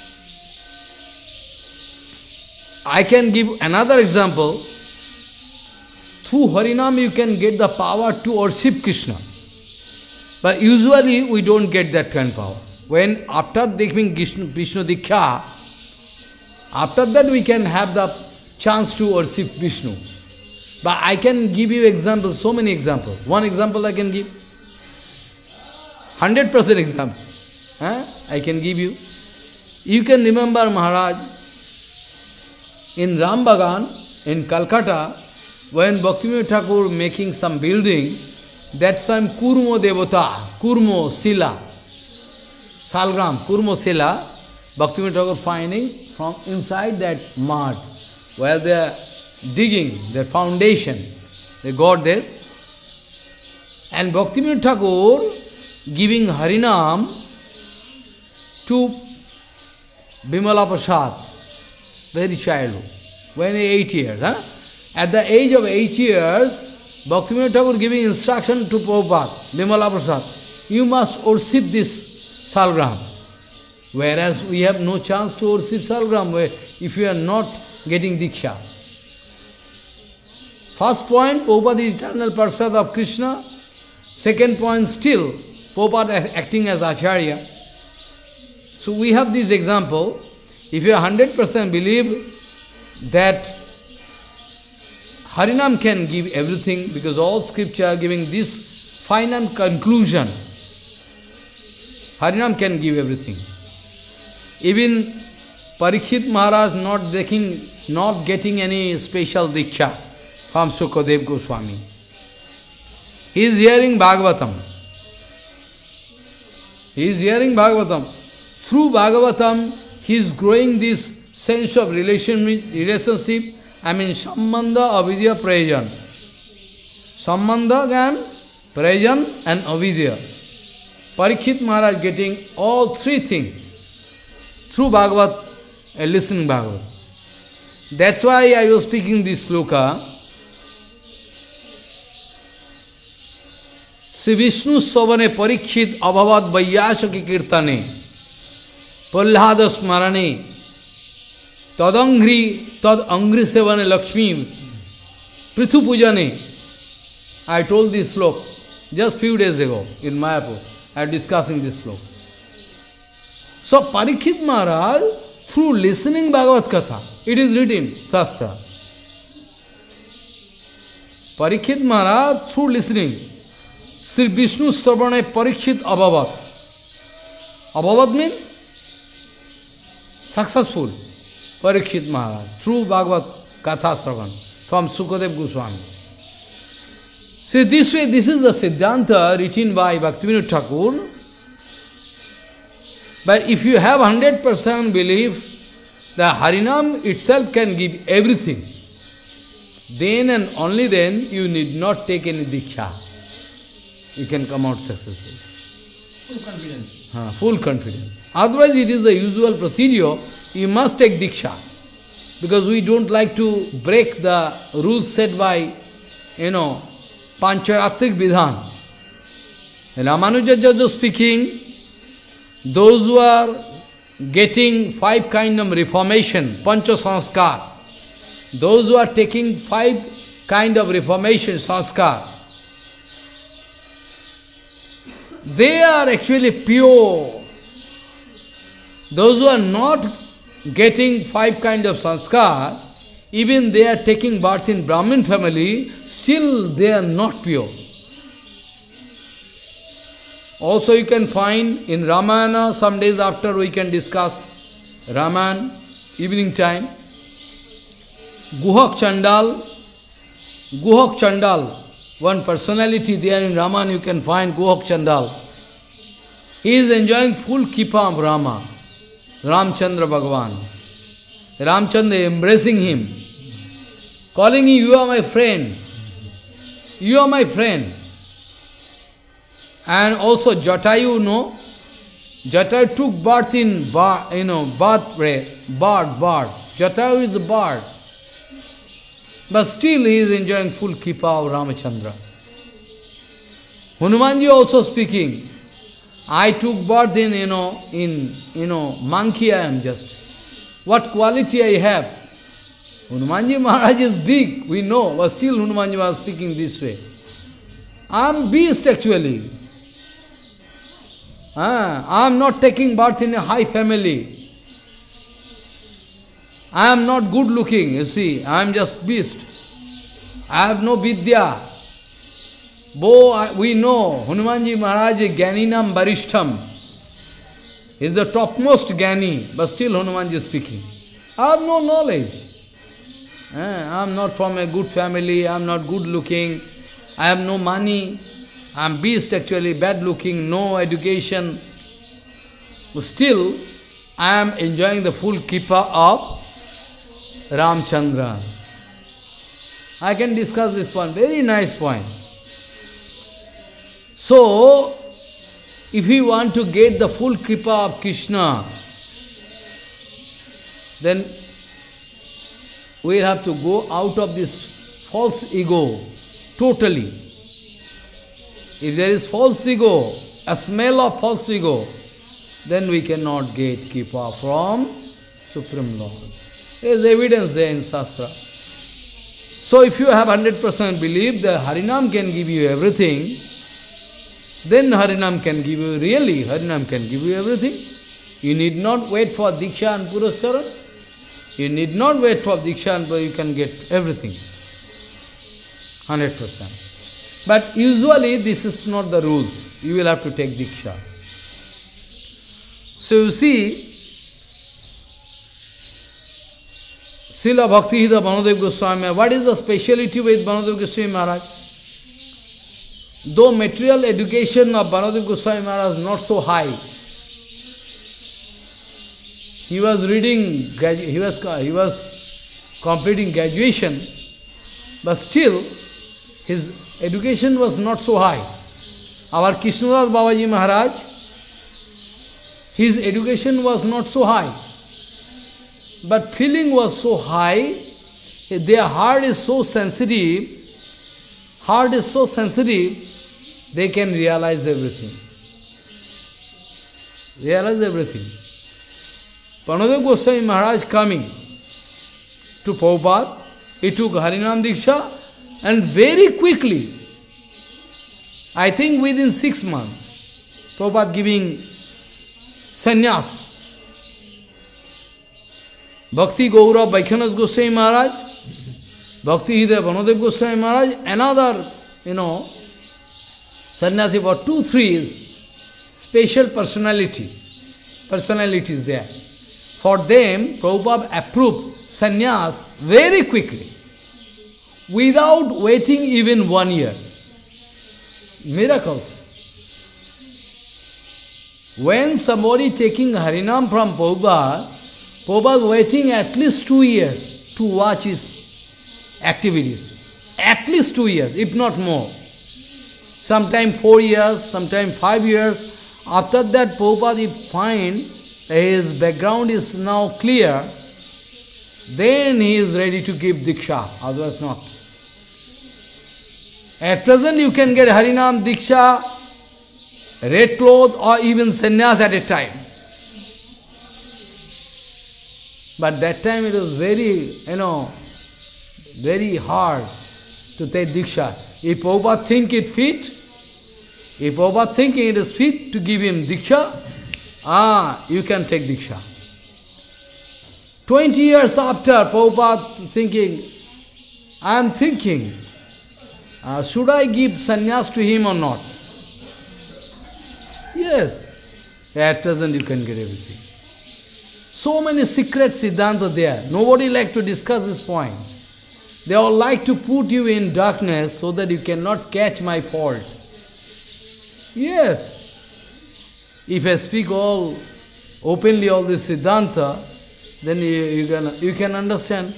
I can give another example. Through Harinam you can get the power to worship Krishna. But usually we don't get that kind of power. When after giving Vishnu Diksha, after that we can have the chance to worship Vishnu. But I can give you examples, so many examples. One example I can give. one hundred percent example. Huh? I can give you. You can remember Maharaj in Rambagan, in Calcutta, when Bhaktivinoda Thakur making some building, that time Kurmo Devata, Kurmo Sila, Salgram, Kurmo Sila, Bhaktivinoda Thakur finding from inside that mud, where they are digging their foundation, they got this. And Bhaktivinoda Thakur giving Harinam to Bimala Prasad, very childhood, when he eight years. Huh? At the age of eight years, Bhaktivinoda Thakur giving instruction to Prabhupada, Bimala Prasad. you must worship this salgram. Whereas we have no chance to worship salgram if you are not getting Diksha. First point, Prabhupada is eternal Parsad of Krishna. Second point, still, Prabhupada acting as Acharya. So we have this example. If you one hundred percent believe that Harinam can give everything, because all scripture are giving this final conclusion. Harinam can give everything. Even Parikshit Maharaj not getting, not getting any special Diksha from Sukadev Goswami. He is hearing Bhagavatam. He is hearing Bhagavatam. Through Bhagavatam, he is growing this sense of relation, relationship, I mean Sambandha, Avidya, Prayojan. Sambandha and Prayojan and Avidya. Parikshit Maharaj getting all three things through Bhagavat, uh, listening Bhagavat. That's why I was speaking this sloka. Sri Vishnu Savane Parikshit Abhavad Vaiyasaki Kirtane Prahlada Smarane Tadangri Tad Angri Sevane Lakshmi Prithu Pujane. I told this slok just few days ago in Mayapur. I am discussing this slok. So Parikshit Maharaj, through listening Bhagavad Katha, it is written, Shastra. Parikshit Maharaj, through listening, Sri Vishnu Sarvane Parikshit Abhavad. Abhavad means successful. Parikshit Maharaj, through Bhagavad Katha Sravan, from Sukadev Goswami. See, this way, this is the Siddhanta written by Bhaktivinoda Thakur. But if you have one hundred percent belief that Harinam itself can give everything, then and only then you need not take any Diksha. You can come out successful. Full confidence. Uh, full confidence. Otherwise it is the usual procedure, you must take Diksha. Because we don't like to break the rules set by, you know, Pancharatrik Vidhan. Ramanujacharya speaking, those who are getting five kind of reformation, Pancha Sanskar, those who are taking five kind of reformation, Sanskar, they are actually pure. Those who are not getting five kind of Sanskar, even they are taking birth in Brahmin family, still they are not pure. Also you can find in Ramayana, some days after we can discuss Ramayana, evening time, Guhak Chandal, Guhak Chandal, one personality there in Ramayana you can find Guhak Chandal. He is enjoying full Kripa of Rama, Ramchandra Bhagavan. Ramchandra embracing him, calling him, you are my friend, you are my friend. And also Jatayu, no? Jatayu took birth in, bar, you know, birth, bird, bird. Jatayu is a bird. But still he is enjoying full Kripa of Ramachandra. Hanumanji also speaking, I took birth in, you know, in, you know, monkey I am just. What quality I have? Hanumanji Maharaj is big, we know, but still Hanumanji was speaking this way. I am beast actually. Ah, I am not taking birth in a high family. I am not good looking, you see, I am just beast. I have no vidya. Bo, we know, Hanumanji Maharaj is Gyaninam Barishtam. He is the topmost Gyani, but still Hanumanji is speaking. I have no knowledge. I am not from a good family, I am not good looking, I have no money, I am beast actually, bad looking, no education. But still, I am enjoying the full Kripa of Ramchandra. I can discuss this point, very nice point. So, if we want to get the full Kripa of Krishna, then we have to go out of this false ego, totally. If there is false ego, a smell of false ego, then we cannot get Kripa from Supreme Lord. There is evidence there in Shastra. So if you have one hundred percent belief that Harinam can give you everything, then Harinam can give you, really, Harinam can give you everything. You need not wait for Diksha and Puruscharan. You need not wait for Diksha and Puruscharan, you can get everything. one hundred percent. But usually this is not the rules. You will have to take Diksha. So you see, Srila Bhakti-Hida Banadev Goswami, what is the speciality with Banadev Goswami Maharaj? Though material education of Banadev Goswami Maharaj is not so high, he was reading, he was, he was completing graduation, but still his education was not so high. Our Krishnadas Babaji Maharaj, his education was not so high, but feeling was so high, their heart is so sensitive, heart is so sensitive, they can realize everything. Realize everything. Banadev Goswami Maharaj coming to Prabhupada, he took Harinam Diksha, and very quickly, I think within six months, Prabhupada giving sannyas. Bhakti Gaurav Vaishnav Goswami Maharaj, Bhakti Hida Banadev Goswami Maharaj, another, you know, sannyasi for two, three special personality, personalities there. For them, Prabhupada approved sannyas very quickly, without waiting even one year. Miracles. When somebody taking Harinam from Prabhupada, Prabhupada waiting at least two years to watch his activities. At least two years, if not more. Sometime four years, sometime five years. After that, Prabhupada, if find his background is now clear, then he is ready to give Diksha, otherwise not. At present, you can get Harinam, Diksha, red cloth, or even sannyas at a time. But that time it was very, you know, very hard to take Diksha. If Prabhupada think it fit, if Prabhupada thinking it is fit to give him Diksha, ah, you can take Diksha. Twenty years after, Prabhupada thinking, I am thinking, uh, should I give sannyas to him or not? Yes, at present you can get everything. So many secret siddhanta there. Nobody like to discuss this point. They all like to put you in darkness so that you cannot catch my fault. Yes. If I speak all openly all this siddhanta, then you, you can you can understand.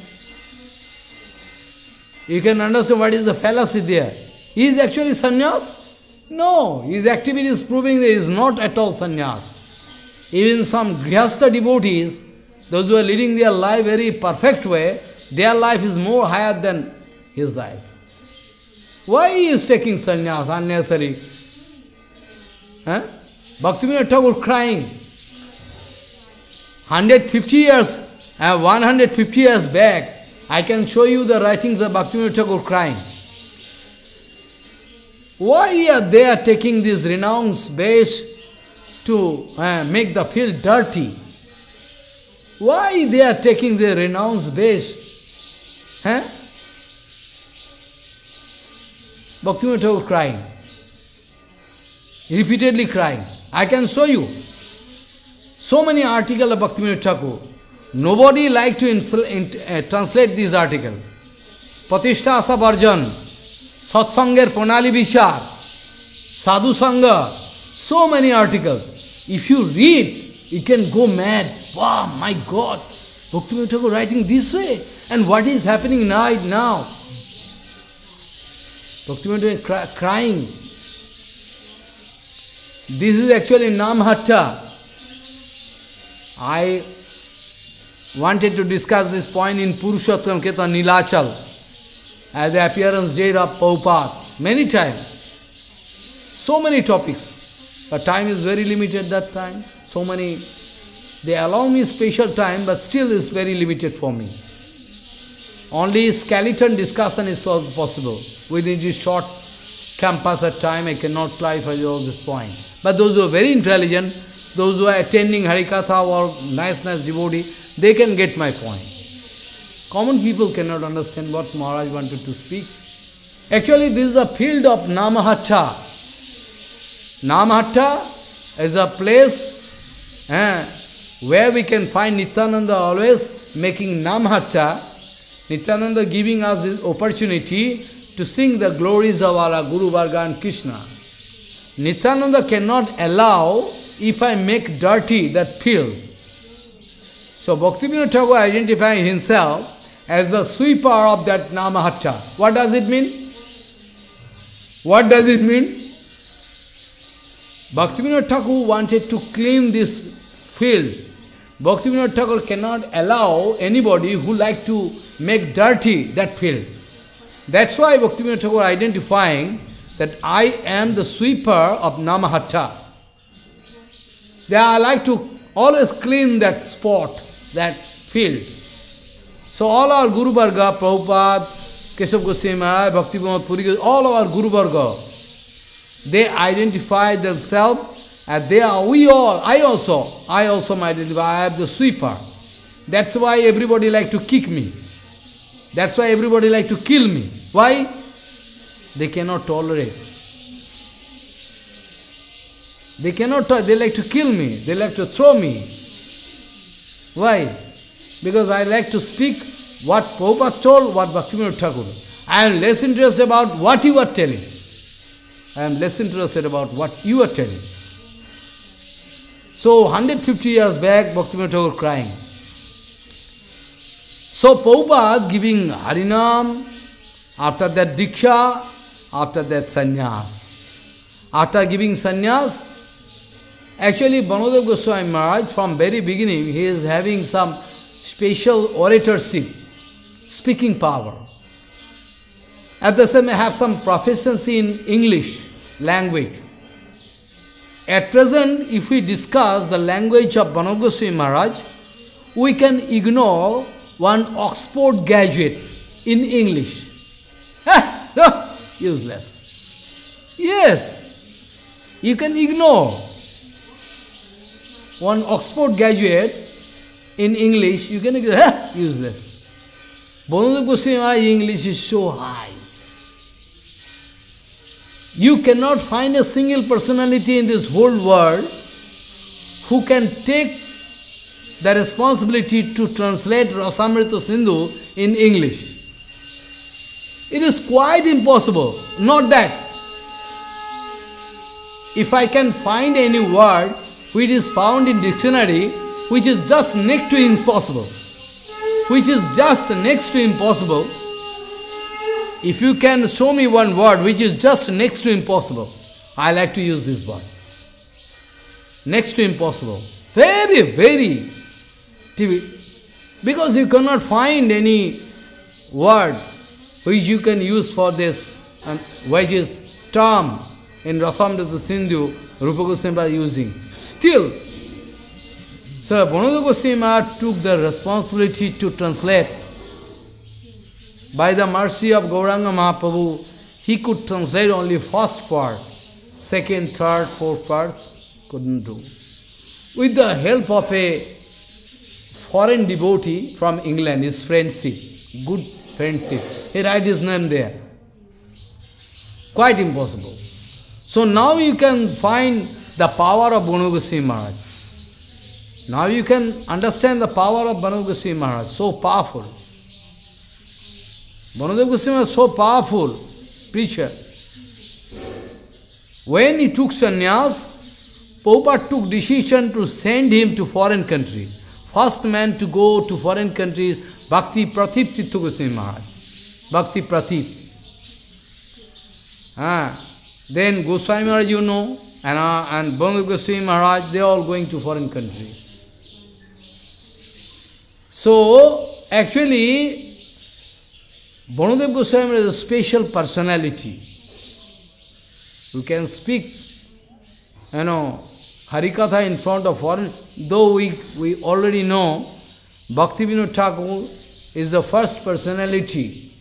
You can understand what is the fallacy there. He is actually sannyas? No, his activity is proving that he is not at all sannyas. Even some grihastha devotees, those who are leading their life very perfect way, their life is more higher than his life. Why he is taking sannyas unnecessary? Huh? Bhaktivinoda Thakur crying. one hundred fifty years, uh, one hundred fifty years back, I can show you the writings of Bhaktivinoda Thakur crying. Why are they are taking this renounced base to uh, make the field dirty? Why they are taking the renounced base? Huh? Bhaktivinoda Thakur crying. Repeatedly crying. I can show you. So many articles of Bhaktivinoda Thakur. Nobody like to insl- in, uh, translate these articles. Patishta Asa Varjan, Satsanger Pranali Vichar, Sadhu Sangha, so many articles. If you read, you can go mad. Wow, my God, Bhaktivinoda Thakur writing this way. And what is happening right now? Bhaktivinoda Thakur cry, crying. This is actually Namhatta. I wanted to discuss this point in Purushottam Kirtan Nilachal as the appearance date of Prabhupada many times. So many topics. But time is very limited that time. So many, they allow me special time, but still is very limited for me. Only skeleton discussion is possible. Within this short campus at time, I cannot clarify all this point. But those who are very intelligent, those who are attending Harikatha or nice, nice devotee, they can get my point. Common people cannot understand what Maharaj wanted to speak. Actually, this is a field of Namahatta. Namahatta is a place eh, where we can find Nityananda always making Namahatta. Nityananda giving us this opportunity to sing the glories of our Guru Varga and Krishna. Nityananda cannot allow if I make dirty that field. So Bhaktivinoda Thakur identifies himself as the sweeper of that Namahatta. What does it mean? What does it mean? Bhaktivinoda Thakur wanted to clean this field. Bhaktivinoda Thakur cannot allow anybody who like to make dirty that field. That's why Bhaktivinoda Thakur identifying that I am the sweeper of Namahatta. They are like to always clean that spot, that field. So all our Guru Varga, Prabhupada, Keshav Goswami Maharaj, Bhaktivinoda Puri, all our Guru Varga, they identify themselves as they are, we all, I also, I also identify, I am the sweeper. That's why everybody like to kick me. That's why everybody like to kill me. Why? They cannot tolerate. They cannot, they like to kill me, they like to throw me. Why? Because I like to speak what Prabhupada told, what Bhaktivinoda Thakur. I am less interested about what you are telling. I am less interested about what you are telling. So, one hundred fifty years back, Bhaktivinoda Thakur crying. So, Prabhupada giving Harinam, after that Diksha, after that Sannyas. After giving Sannyas, actually Banadev Goswami Maharaj, from very beginning, he is having some special oratorship, speaking power. At the same time, have some proficiency in English language. At present, if we discuss the language of Banadev Goswami Maharaj, we can ignore one Oxford graduate in English. Ha! No, useless. Yes, you can ignore one Oxford graduate in English, you can ignore, ha! Useless. Banadev Goswami Maharaj English is so high. You cannot find a single personality in this whole world who can take the responsibility to translate Rasamrita Sindhu in English. It is quite impossible. Not that. If I can find any word which is found in dictionary, which is just next to impossible, which is just next to impossible, if you can show me one word which is just next to impossible, I like to use this word. Next to impossible. Very, very. Because you cannot find any word which you can use for this, and which is term in Rasamrita Sindhu, Rupa Goswami using. Still, so Banadev Goswami Maharaj took the responsibility to translate. By the mercy of Gauranga Mahaprabhu, he could translate only first part, second, third, fourth parts, couldn't do. With the help of a foreign devotee from England, his friendship, good friendship, he write his name there. Quite impossible. So now you can find the power of Banadev Goswami Maharaj. Now you can understand the power of Banadev Goswami Maharaj, so powerful. Banadev Goswami was so powerful preacher. When he took sannyas, Prabhupada took decision to send him to foreign country. First man to go to foreign countries, Bhakti Pratip Tirtha Goswami Maharaj. Bhakti Pratip. Ah. Then Goswami Maharaj, you know, and, uh, and Banadev Goswami Maharaj, they are all going to foreign country. So, actually, Banadev Goswami is a special personality. You can speak you know, Harikatha in front of foreign, though we, we already know Bhaktivinoda Thakur is the first personality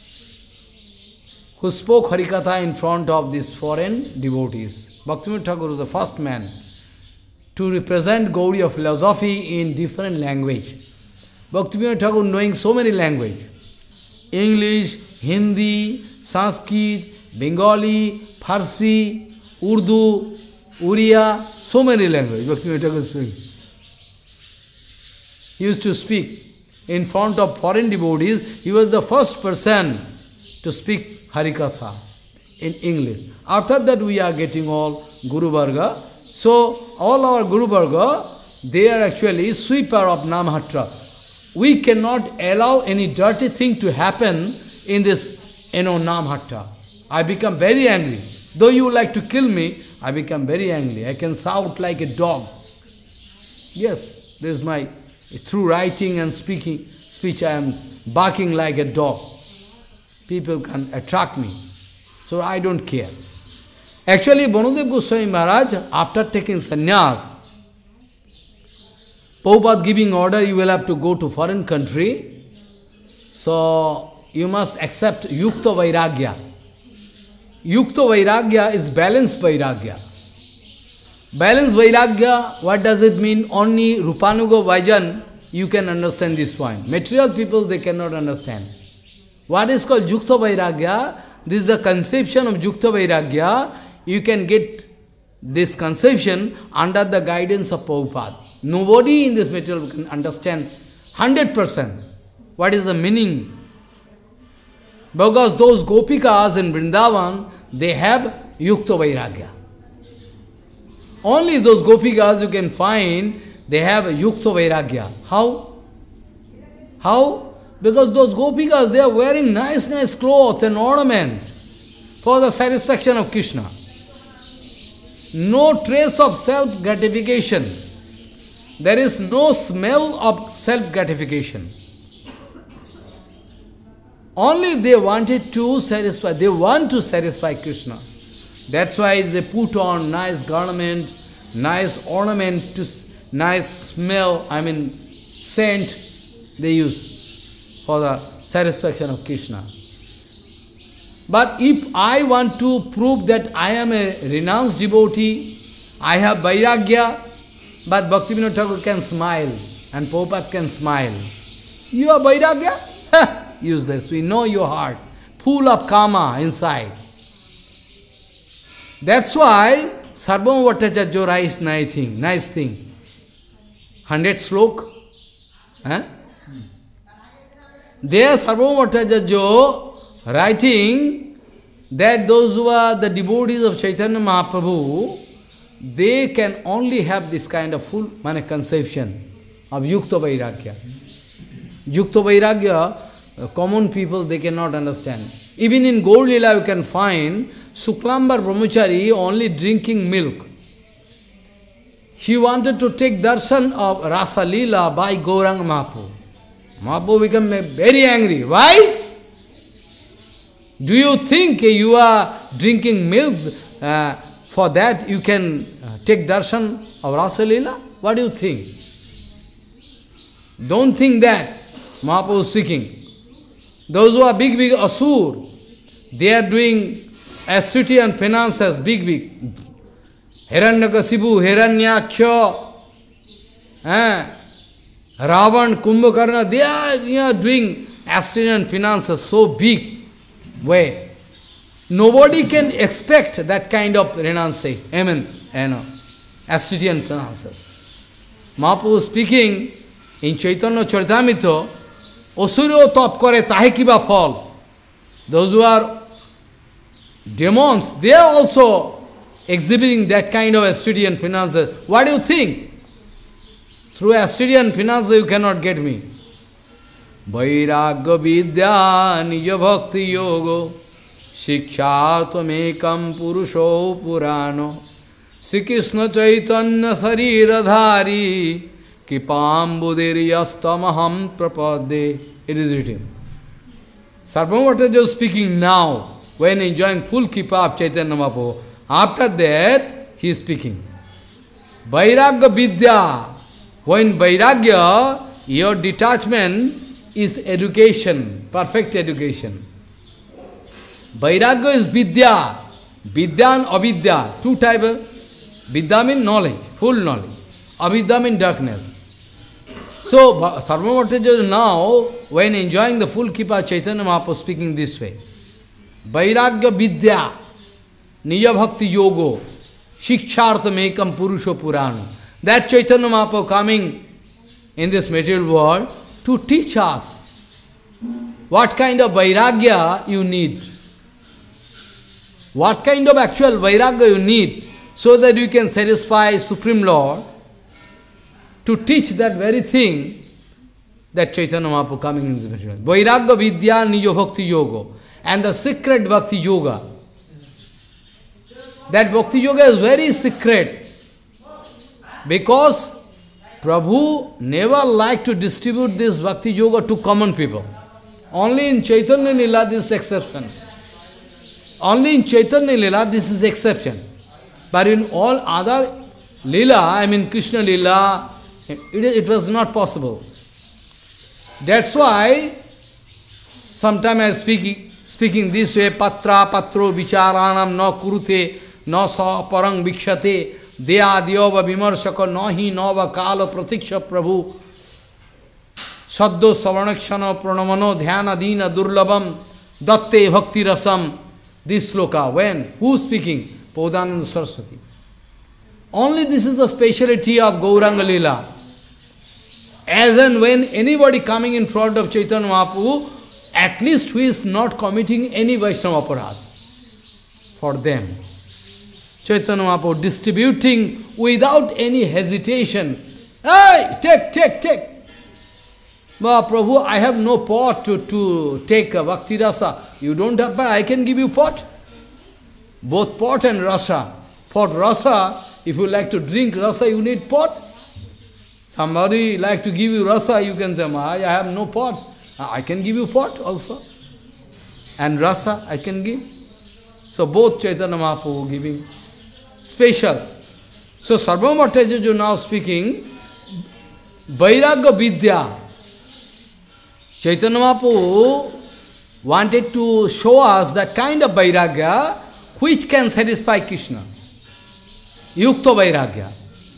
who spoke Harikatha in front of these foreign devotees. Bhaktivinoda Thakur was the first man to represent Gauriya philosophy in different language. Bhaktivinoda Thakur knowing so many languages, English, Hindi, Sanskrit, Bengali, Farsi, Urdu, Uriya, so many languages Bhaktivinoda Thakur speaks. He used to speak in front of foreign devotees. He was the first person to speak Harikatha in English. After that we are getting all Guru Varga. So all our Guru Varga, they are actually sweeper of Namhatra. We cannot allow any dirty thing to happen in this, you know, Namhatra. I become very angry. Though you like to kill me, I become very angry. I can shout like a dog. Yes, this is my, through writing and speaking, speech I am barking like a dog. People can attract me. So I don't care. Actually, Bhanudev Goswami Maharaj, after taking sannyas, Prabhupada giving order, you will have to go to foreign country. So, you must accept Yukta Vairagya. Yukta Vairagya is balanced Vairagya. Balanced Vairagya, what does it mean? Only Rupanuga Vajan, you can understand this point. Material people, they cannot understand. What is called Yukta Vairagya? This is the conception of Yukta Vairagya. You can get this conception under the guidance of Prabhupada. Nobody in this material can understand one hundred percent what is the meaning. Because those Gopikas in Vrindavan, they have Yukta Vairagya. Only those Gopikas you can find, they have Yukta Vairagya. How? How? Because those Gopikas, they are wearing nice, nice clothes and ornament for the satisfaction of Krishna. No trace of self-gratification. There is no smell of self-gratification. Only they wanted to satisfy, they want to satisfy Krishna. That's why they put on nice garment, nice ornament, to nice smell, I mean scent they use for the satisfaction of Krishna. But if I want to prove that I am a renounced devotee, I have Vairagya, but Bhaktivinoda Thakur can smile and Prabhupada can smile. You are Vairagya? Ha! Useless. We know your heart, full of karma inside. That's why Sarvam Bhattacharya writes nice thing, nice thing. Hundred slok. Huh? There Sarvam Bhattacharya writing that those who are the devotees of Chaitanya Mahaprabhu, they can only have this kind of full mane conception of Yukta Vairagya. Yukta Vairagya, uh, common people, they cannot understand. Even in Gaur Lila you can find Suklambar Brahmachari only drinking milk. He wanted to take darshan of Rasa Lila by Gauranga Mahaprabhu. Mahaprabhu became very angry. Why? Do you think you are drinking milk? Uh, for that you can uh, take darshan of Rasa Lila? What do you think? Don't think that. Mahaprabhu is speaking. Those who are big, big asur, they are doing austerity and finances, big, big. Hiranyakasipu, Hiranyaksha, eh, Ravan, Kumbhakarna, they are, they are doing austerity and finances so big way. Nobody can expect that kind of renunciation. I mean, you know, austerity and finances. Mahaprabhu speaking in Chaitanya Charitamrita, Osuro top kore tahe kiba fall. Those who are demons, they are also exhibiting that kind of austerity and finances. What do you think? Through austerity and finances you cannot get me. Vairagya vidya nija bhakti yogo shikshartamekam purusho purano Sri Krishna Chaitanya sarira dhari Kipambudiriyastamaham prapade. It is written. Sarvam Bhattacharya is speaking now, when enjoying full kipa of Chaitanya Mahaprabhu. After that, he is speaking. Vairagya Vidya. When Vairagya, your detachment is education, perfect education. Vairagya is Vidya. Vidya and Avidya, two types of. Vidya means knowledge, full knowledge. Avidya means darkness. So, Sarvabhauma Bhattacharya now, when enjoying the full Kripa, Chaitanya Mahaprabhu speaking this way. Vairagya Vidya, Nija Bhakti Yogo, Shikshartha Mekam Purusha Purana. That Chaitanya Mahaprabhu coming in this material world to teach us what kind of Vairagya you need. What kind of actual Vairagya you need so that you can satisfy Supreme Lord. To teach that very thing, that Chaitanya Mahaprabhu coming in this material. Vairagya Vidya Nijo Bhakti Yoga. And the secret Bhakti Yoga. That Bhakti Yoga is very secret. Because Prabhu never liked to distribute this Bhakti Yoga to common people. Only in Chaitanya Lila this is exception. Only in Chaitanya Lila this is exception. But in all other Lila, I mean Krishna Lila, It, it was not possible. That's why, sometimes I am speaking, speaking this way, patra patro vicharanam no kurute no sa parang vikshate deya diyova vimarshaka no hi nova kala pratiksha prabhu saddo savanakshana pranamano dhyana dina durlabam datte bhakti rasam. This sloka, when? Who is speaking? Bodhananda Saraswati. Only this is the speciality of Gauranga Lila. As and when anybody coming in front of Chaitanya Mahaprabhu, at least who is not committing any Vaishnava aparadh, for them. Chaitanya Mahaprabhu distributing without any hesitation. Hey, take, take, take. Mahaprabhu, I have no pot to, to take a Bhakti Rasa. You don't have, but I can give you pot. Both pot and rasa. Pot rasa, if you like to drink rasa, you need pot. Somebody like to give you rasa, you can say, Maharaj, I have no pot. I can give you pot also. And rasa, I can give. So both Chaitanya Mahaprabhu giving special. So Sarvabhauma Bhattacharya now speaking, Vairagya Vidya. Chaitanya Mahaprabhu wanted to show us that kind of Vairagya which can satisfy Krishna. Yukta Vairagya.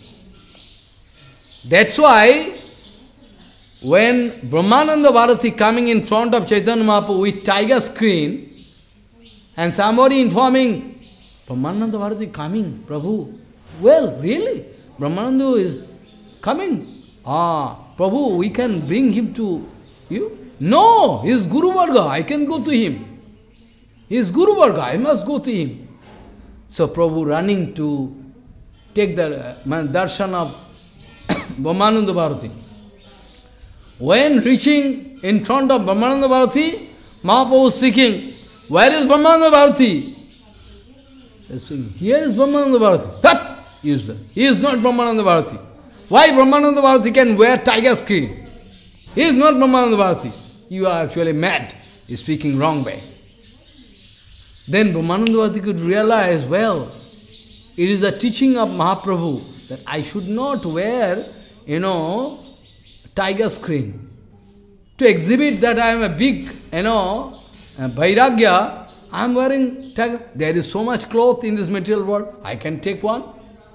That's why, when Brahmananda Bharati coming in front of Chaitanya Mahaprabhu with tiger screen, and somebody informing, Brahmananda Bharati coming, Prabhu. Well, really? Brahmananda is coming. Ah, Prabhu, we can bring him to you? No, he is Guru Varga, I can go to him. He is Guru Varga, I must go to him. So Prabhu running to take the uh, darshan of Brahmananda Bharati. When reaching in front of Brahmananda Bharati, Mahaprabhu speaking, where is Brahmananda Bharati? Here is Brahmananda Bharati. That is the. He is not Brahmananda Bharati. Why Brahmananda Bharati can wear tiger skin? He is not Brahmananda Bharati. You are actually mad. You are speaking wrong way. Then Brahmananda Bharati could realize, well, it is the teaching of Mahaprabhu that I should not wear, you know, tiger skin. To exhibit that I am a big, you know, Vairagya, I am wearing tiger. There is so much cloth in this material world, I can take one.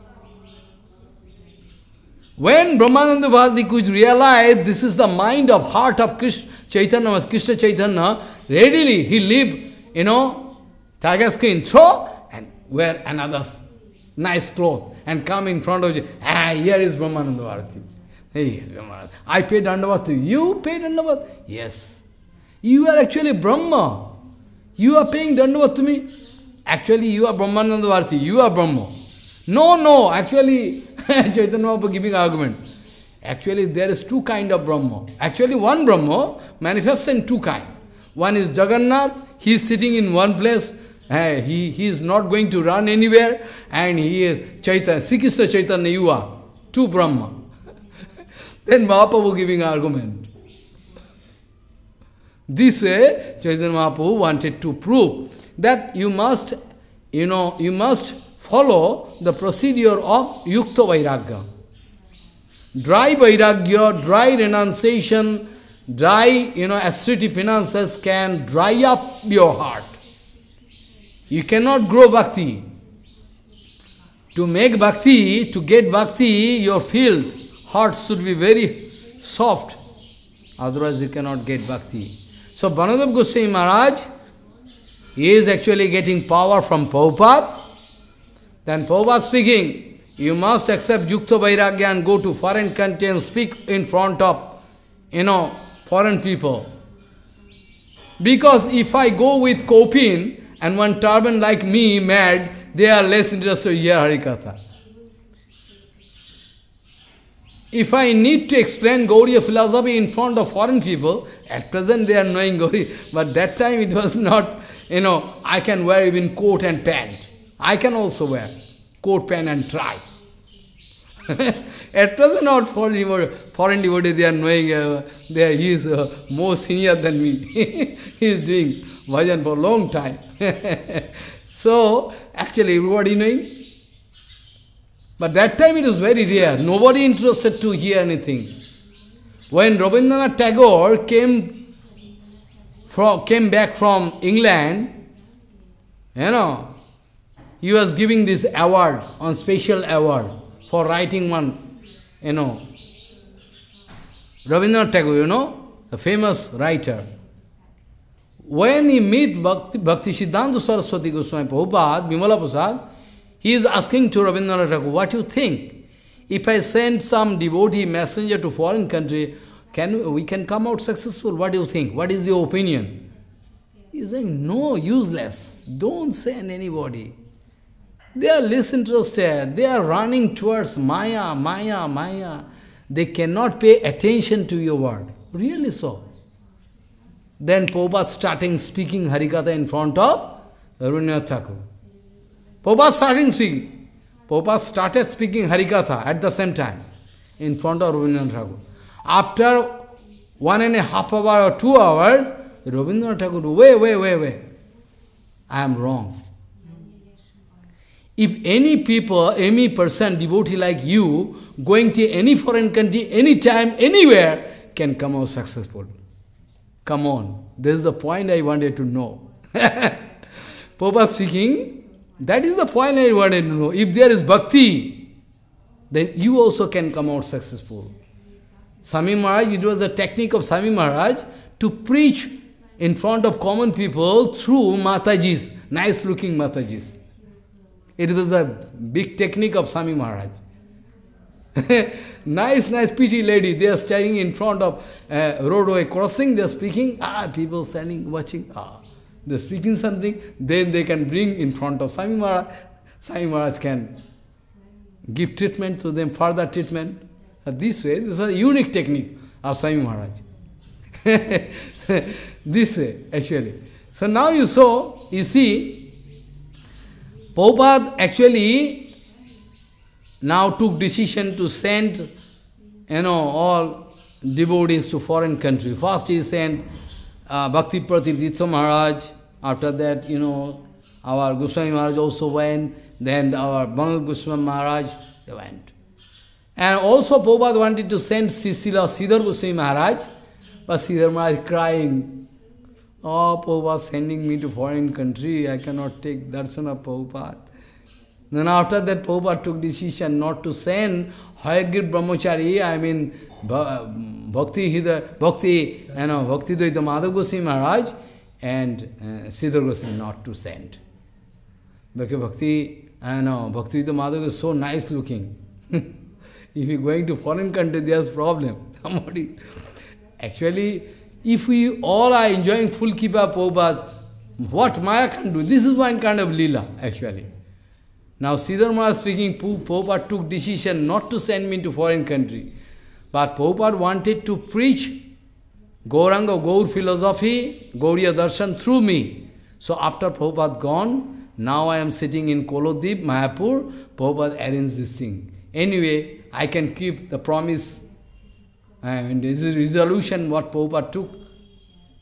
When Brahmananda Bharati could realize this is the mind of heart of Krishna Chaitanya, Krishna Chaitanya, readily he leave, you know, tiger skin, throw and wear another nice cloth and come in front of you. Ah, here is Brahmananda Bharati. Hey, I pay Dandavat to you. You pay Dandavat? Yes. You are actually Brahma. You are paying Dandavat to me. Actually, you are Brahmananda Bharati. You are Brahma. No, no. Actually, Chaitanya Mahaprabhu giving argument. Actually, there is two kind of Brahma. Actually, one Brahma manifests in two kind. One is Jagannath. He is sitting in one place. Uh, he, he is not going to run anywhere. And he is Chaitanya. Sri Krishna Chaitanya, you are. Two Brahma. Then Mahaprabhu giving argument. This way, Chaitanya Mahaprabhu wanted to prove that you must, you know, you must follow the procedure of Yukta Vairagya. Dry Vairagya, dry renunciation, dry, you know, ascetic penances can dry up your heart. You cannot grow bhakti. To make bhakti, to get bhakti, your field, heart should be very soft. Otherwise you cannot get bhakti. So Banadev Goswami Maharaj, he is actually getting power from Prabhupada. Then Prabhupada speaking, you must accept Yukta Vairagya and go to foreign country and speak in front of, you know, foreign people. Because if I go with Kopin and one turban like me, mad, they are less interested to hear Harikatha. If I need to explain Gaudiya philosophy in front of foreign people, at present they are knowing Gauri, but that time it was not, you know, I can wear even coat and pant. I can also wear coat, pant and tie. At present not foreign devotees, foreign devotees, they are knowing, uh, they are, he is uh, more senior than me. He is doing bhajan for a long time. So, actually everybody knowing. But that time it was very rare. Nobody interested to hear anything. When Rabindranath Tagore came from came back from England, you know, he was giving this award, on special award, for writing one, you know, Rabindranath Tagore, you know, the famous writer. When he meet Bhakti, Bhakti Siddhanta Saraswati Goswami Prabhupada, Bimala Prasad, he is asking to Rabindranath Tagore, what do you think? If I send some devotee messenger to foreign country, can we can come out successful? What do you think? What is your opinion? He is saying, no, useless. Don't send anybody. They are less interested. They are running towards Maya, Maya, Maya. They cannot pay attention to your word. Really so. Then Prabhupada starting speaking Harikatha in front of Rabindranath Tagore. Prabhupada starting speaking. Prabhupada started speaking Harikatha at the same time in front of Rabindranath Tagore. After one and a half hour or two hours, Rabindranath Tagore, wait, wait, wait, wait. I am wrong. If any people, any person, devotee like you, going to any foreign country, anytime, anywhere, can come out successful. Come on. This is the point I wanted to know. Prabhupada speaking, that is the point I wanted to know. If there is bhakti, then you also can come out successful. Swami Maharaj, it was the technique of Swami Maharaj to preach in front of common people through Matajis, nice looking Matajis. It was a big technique of Swami Maharaj. Nice, nice, pretty lady, they are standing in front of uh, roadway crossing, they are speaking, ah, people standing, watching, ah, they are speaking something, then they can bring in front of Swami Maharaj. Swami Maharaj can give treatment to them, further treatment. Uh, this way, this was a unique technique of Swami Maharaj. This way, actually. So now you saw, you see, Prabhupada actually now took decision to send, you know, all devotees to foreign country. First he sent uh, Bhakti Pratip Tirtha Maharaj. After that, you know, our Goswami Maharaj also went. Then our Banadev Goswami Maharaj, they went. And also Prabhupada wanted to send Srila Sridhar Goswami Maharaj, but Sridhar Maharaj crying, oh, Prabhupada sending me to foreign country, I cannot take darshan of Prabhupada. Then after that, Prabhupada took decision not to send Hayagir Brahmachari, I mean, Bhakti Hida, Bhakti, you know, Bhakti Dvaita Madhav Goswami Maharaj, and uh, Sridhar Goswami not to send. Because Bhakti, I know, Bhakti Dvaita Madhav is so nice looking. If you are going to foreign country, there's problem. Somebody, actually, if we all are enjoying full Kipa Prabhupada, what Maya can do? This is one kind of lila, actually. Now, Sridhar Maharaj speaking, Prabhupada took decision not to send me to foreign country. But Prabhupada wanted to preach Gauranga, Gaur philosophy, Gauriya Darshan through me. So after Prabhupada gone, now I am sitting in Kolodip, Mayapur, Prabhupada arranged this thing. Anyway, I can keep the promise, I mean, this is resolution what Prabhupada took.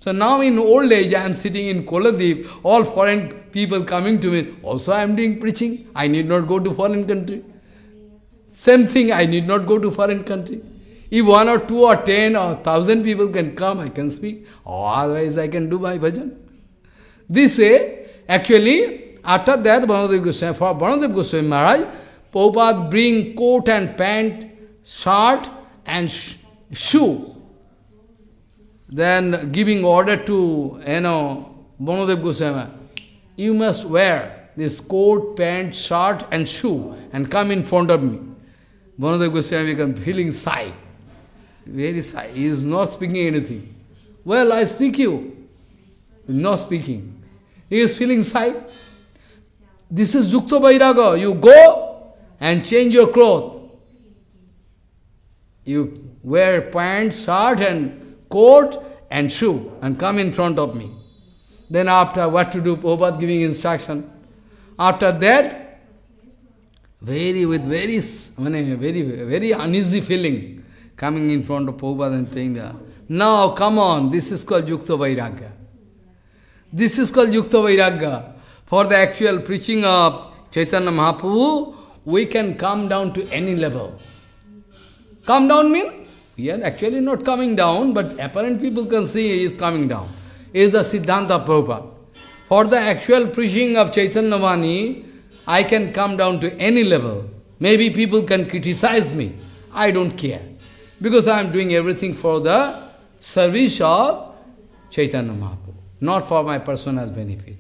So now in old age, I am sitting in Koladip, all foreign people coming to me. Also I am doing preaching. I need not go to foreign country. Same thing, I need not go to foreign country. If one or two or ten or thousand people can come, I can speak. Or otherwise I can do my bhajan. This way, actually, after that, Banadev Goswami, for Banadev Goswami Maharaj, Prabhupada bring coat and pant, shirt and sh shoe. Then giving order to, you know, Banadev Goswami, you must wear this coat, pant, shirt and shoe and come in front of me. Banadev Goswami become feeling shy, very shy. He is not speaking anything. Well, I speak you. He is not speaking. He is feeling shy. This is Yukta Vairaga. You go and change your clothes. You wear pant, shirt and coat and shoe and come in front of me. Then after what to do, Prabhupada giving instruction. After that, very with very very very uneasy feeling, coming in front of Prabhupada and saying that, now come on, this is called Yukta Vairagya. This is called Yukta Vairagya. For the actual preaching of Chaitanya Mahaprabhu, we can come down to any level. Come down means, we are actually not coming down, but apparent people can see he is coming down. It is the Siddhanta Prabhupada. For the actual preaching of Chaitanya Vani, I can come down to any level. Maybe people can criticize me. I don't care. Because I am doing everything for the service of Chaitanya Mahaprabhu, not for my personal benefit.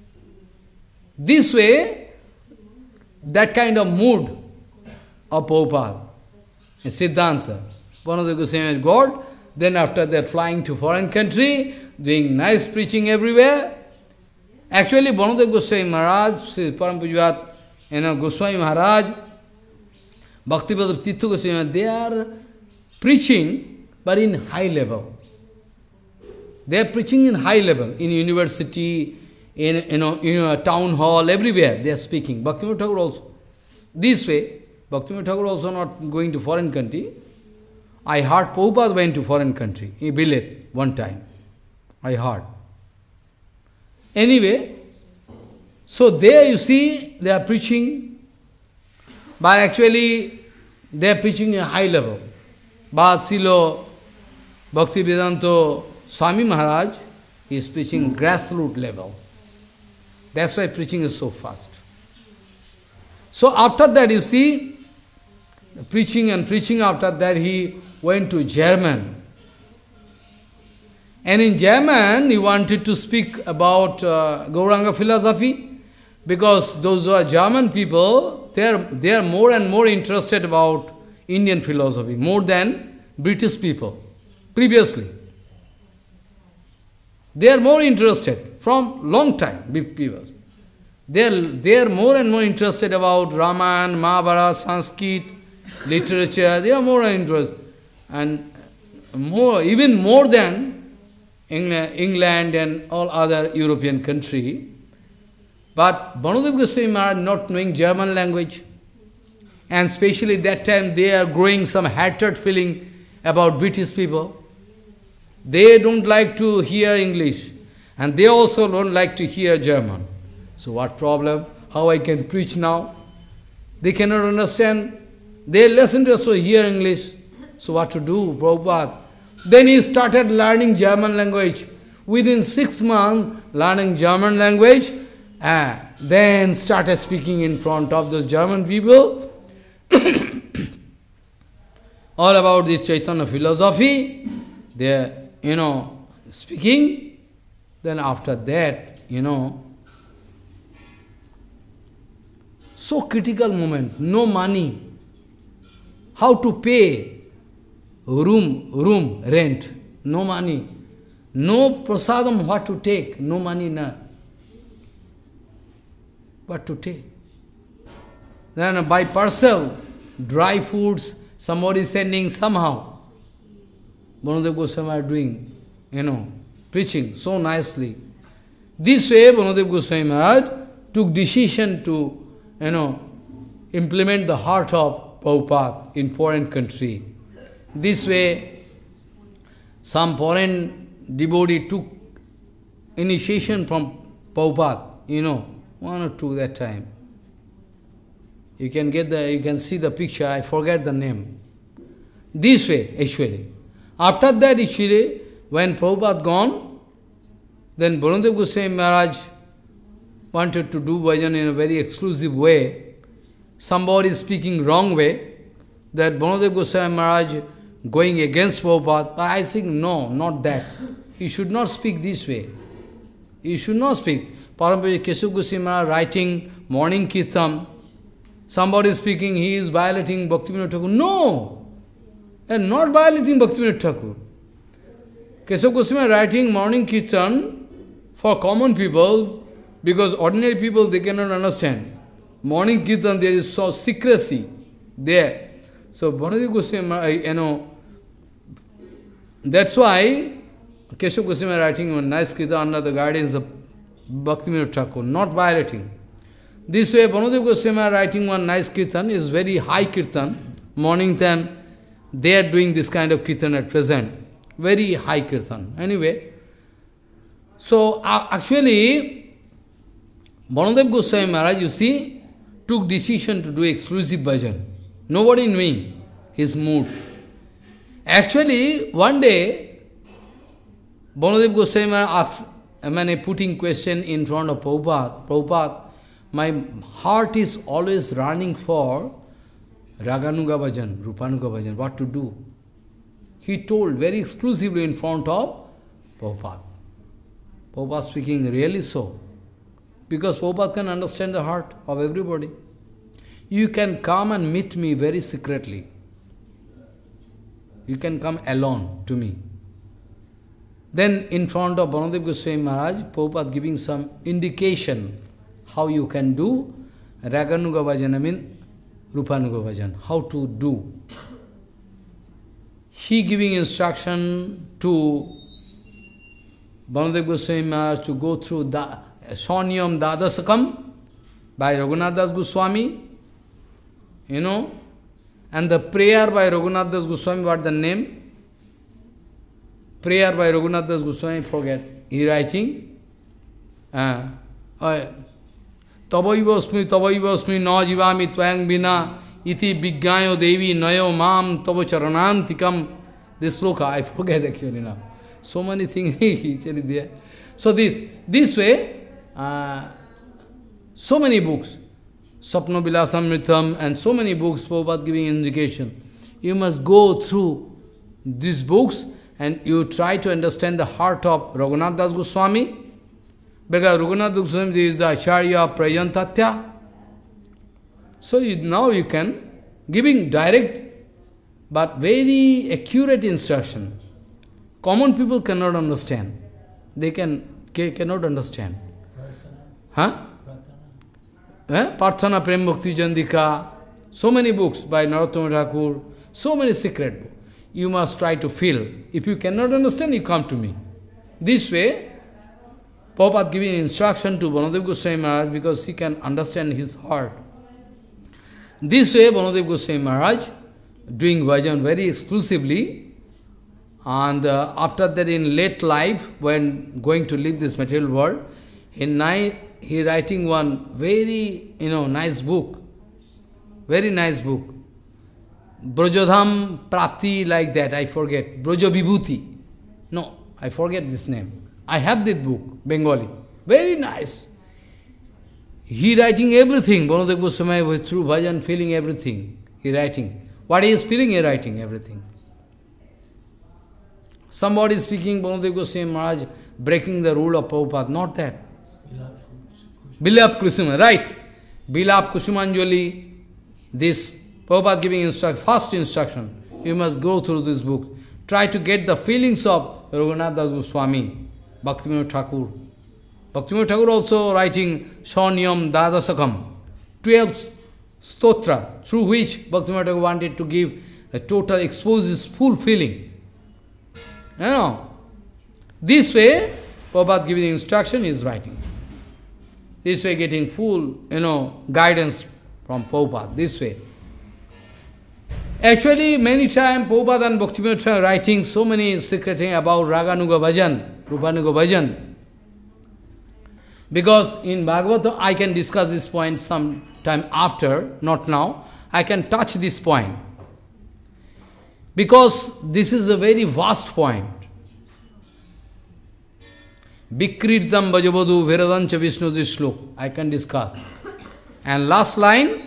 This way, that kind of mood of Prabhupada, Siddhanta, one of the Goswami God, then after that flying to foreign country, doing nice preaching everywhere. Actually, Banadev Goswami Maharaj, Param Pujavat, you know, Goswami Maharaj, Bhaktivedanta Tirtha Goswami, they are preaching, but in high level. They are preaching in high level, in university, in, you know, in a town hall, everywhere they are speaking. Bhaktivinoda Thakur also. This way, Bhaktivinoda Thakur also not going to foreign country. I heard Prabhupada went to foreign country, in Billet, one time. I heard. Anyway, so there you see, they are preaching, but actually they are preaching at a high level. But Srila Bhaktivedanta Swami Maharaj is preaching grassroots level. That's why preaching is so fast. So after that you see, preaching and preaching, after that he went to German. And in German, he wanted to speak about uh, Gauranga philosophy, because those who are German people, they are, they are more and more interested about Indian philosophy, more than British people, previously. They are more interested, from long time, people. They are, they are more and more interested about Ramayana, Mahabharata, Sanskrit, literature, they are more interested. And more, even more than England and all other European country. But Banadev Goswami Maharaj not knowing German language. And especially that time they are growing some hatred feeling about British people. They don't like to hear English. And they also don't like to hear German. So what problem? How I can preach now? They cannot understand. They are less interested to hear English. So what to do, Prabhupada? Then he started learning German language. Within six months, learning German language, and then started speaking in front of those German people all about this Chaitanya philosophy. They are, you know, speaking. Then after that, you know, so critical moment, no money. How to pay room, room, rent, no money. No prasadam, what to take, no money, no. What to take? Then by parcel, dry foods, somebody sending somehow. Banadev Goswami are doing, you know, preaching so nicely. This way, Banadev Goswami Maharaj took decision to, you know, implement the heart of Prabhupada in foreign country. This way, some foreign devotee took initiation from Prabhupada, you know, one or two that time. You can get the, you can see the picture, I forget the name. This way, actually. After that, actually, when Prabhupada gone, then Baladev Goswami Maharaj wanted to do bhajan in a very exclusive way. Somebody is speaking wrong way, that Baladev Goswami Maharaj going against Prabhupada. But I think, no, not that. You should not speak this way. You should not speak. Parampara Keshav Goswami Maharaj writing morning kirtan. Somebody is speaking, he is violating Bhaktivinoda Thakur. No! And not violating Bhaktivinoda Thakur. Keshav Goswami writing morning kirtan for common people, because ordinary people, they cannot understand. Morning kirtan, there is so secrecy there. So, Baladev Goswami, you know, that's why Keshav Goswami writing a nice kirtan under the guidance of Bhaktivinoda Thakur, not violating. This way, Baladev Goswami writing one nice kirtan is very high kirtan. Morning time, they are doing this kind of kirtan at present. Very high kirtan. Anyway, so uh, actually, Baladev Goswami Maharaj, you see, took decision to do exclusive bhajan. Nobody knowing his mood. Actually, one day, Baladev Goswami Maharaj asked, I mean, putting question in front of Prabhupada, Prabhupada, my heart is always running for Raganuga bhajan, Rupanuga bhajan, what to do? He told very exclusively in front of Prabhupada. Prabhupada speaking, really so. Because Prabhupada can understand the heart of everybody. You can come and meet me very secretly. You can come alone to me. Then in front of Baladev Goswami Maharaj, Prabhupada giving some indication how you can do Raganuga bhajan, I mean Rupanuga bhajan, how to do. He giving instruction to Baladev Goswami Maharaj to go through the Sonyam Dadasakam by Raghunath Das Goswami, you know, and the prayer by Raghunath Das Goswami, what the name? Prayer by Raghunath Das Goswami, forget. He writing, uh, uh, Tavaivasmi, Tavaivasmi, na jivami tvayang bina, iti biggayo devi nayo mam tava charanantikam. This sloka, I forget actually now. So many things actually there. So this, this way, uh, so many books, Sapno Vilasamritam and so many books, Prabhupada giving indication. You must go through these books and you try to understand the heart of Raghunath Das Goswami, because Raghunath Das Goswami is the Acharya Prajantatya. So you, now you can, giving direct but very accurate instruction. Common people cannot understand. They can, can cannot understand. Huh? Eh? Parthana Prem Bhakti Jandika, so many books by Narottama Thakur, so many secret books. You must try to feel. If you cannot understand, you come to me. This way, Prabhupada giving instruction to Baladev Goswami Maharaj because he can understand his heart. This way, Baladev Goswami Maharaj doing bhajan very exclusively, and uh, after that in late life, when going to leave this material world, in night, he writing one very, you know, nice book, very nice book. Brajodham Prapti, like that, I forget. Braja Vibhuti. No, I forget this name. I have this book, Bengali. Very nice. He writing everything. Baladev Goswami was through bhajan feeling everything. He writing. What he is feeling, he writing everything. Somebody is speaking, Baladev Goswami Maharaj breaking the rule of Prabhupada. Not that. Bilap Kusuma, right. Bilap Kusumanjali, this Prabhupada giving instruction, first instruction, you must go through this book. Try to get the feelings of Raghunath Das Goswami, Bhaktivinoda Thakur. Bhaktivinoda Thakur also writing Sonyam Dadasakam, twelve stotra, through which Bhaktivinoda Thakur wanted to give a total, expose his full feeling. You know, this way, Prabhupada giving instruction is writing. This way getting full, you know, guidance from Prabhupada, this way. Actually, many times Prabhupada and Bhaktivinoda are writing so many secret things about Raganuga Bhajan, Rupanuga Bhajan. Because in Bhagavata, I can discuss this point some time after, not now. I can touch this point. Because this is a very vast point. Vikritam Bhajavadu Viradancha Vishnu Shlok. I can discuss. And last line,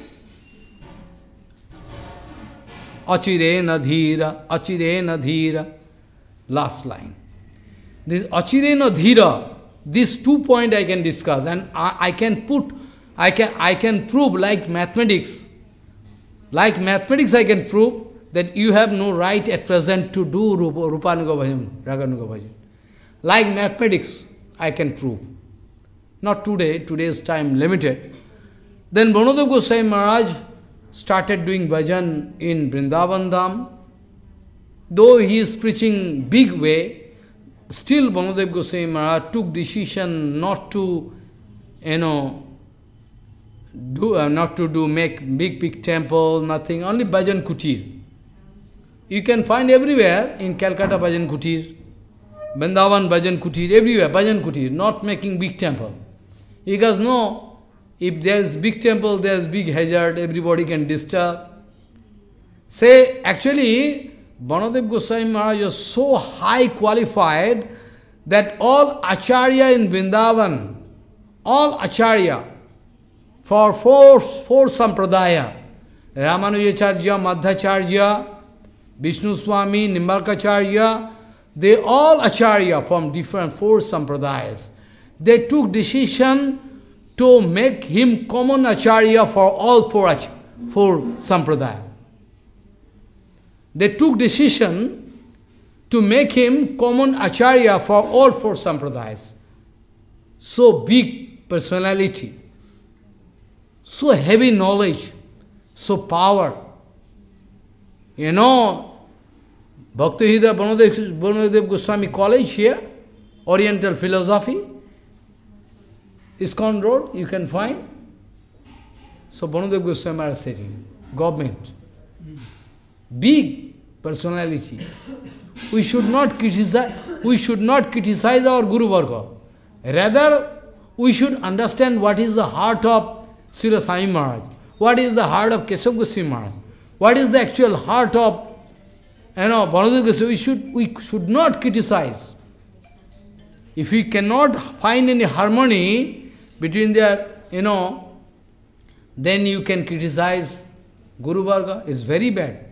Achirena Dhira, Achirena Dhira. Last line. This Achirena Dhira, these two points I can discuss, and I, I can put, I can, I can prove like mathematics. Like mathematics I can prove that you have no right at present to do Rupa, Rupanuga Bhajan, Raganuga Bhajan. Like mathematics I can prove. Not today, today's time limited. Then Bhanadev Goswami Maharaj started doing bhajan in Vrindavan Dham. Though he is preaching big way, still Bhanadev Goswami Maharaj took decision not to, you know, do uh, not to do make big big temple, nothing, only bhajan kutir. You can find everywhere in Calcutta bhajan kutir, Vrindavan bhajan kutir, everywhere bhajan kutir, not making big temple. Because no, if there is big temple, there is big hazard, everybody can disturb. Say, actually, Bhanadev Goswami Maharaj was so high qualified that all Acharya in Vrindavan, all Acharya, for four, four Sampradaya, Ramanujacharya, Madhacharya, Vishnu Swami, Nimbarkacharya, they all Acharya from different four Sampradayas. They took decision to make him common Acharya for all four, four Sampradaya. They took decision to make him common Acharya for all four Sampradayas. So big personality, so heavy knowledge, so power. You know, Bhakti-Hridaya Bhanadev Goswami College here, Oriental Philosophy, ISKCON Road, you can find. So Bhanadev Goswami are sitting, government. Big personality. We should not criticize, we should not criticize our Guru Varga. Rather, we should understand what is the heart of Srila Sai Maharaj, what is the heart of Keshav Goswami Maharaj, what is the actual heart of, you know, Bhanadev Goswami. We should, we should not criticize. If we cannot find any harmony between their, you know, then you can criticize Guru Varga. It's very bad.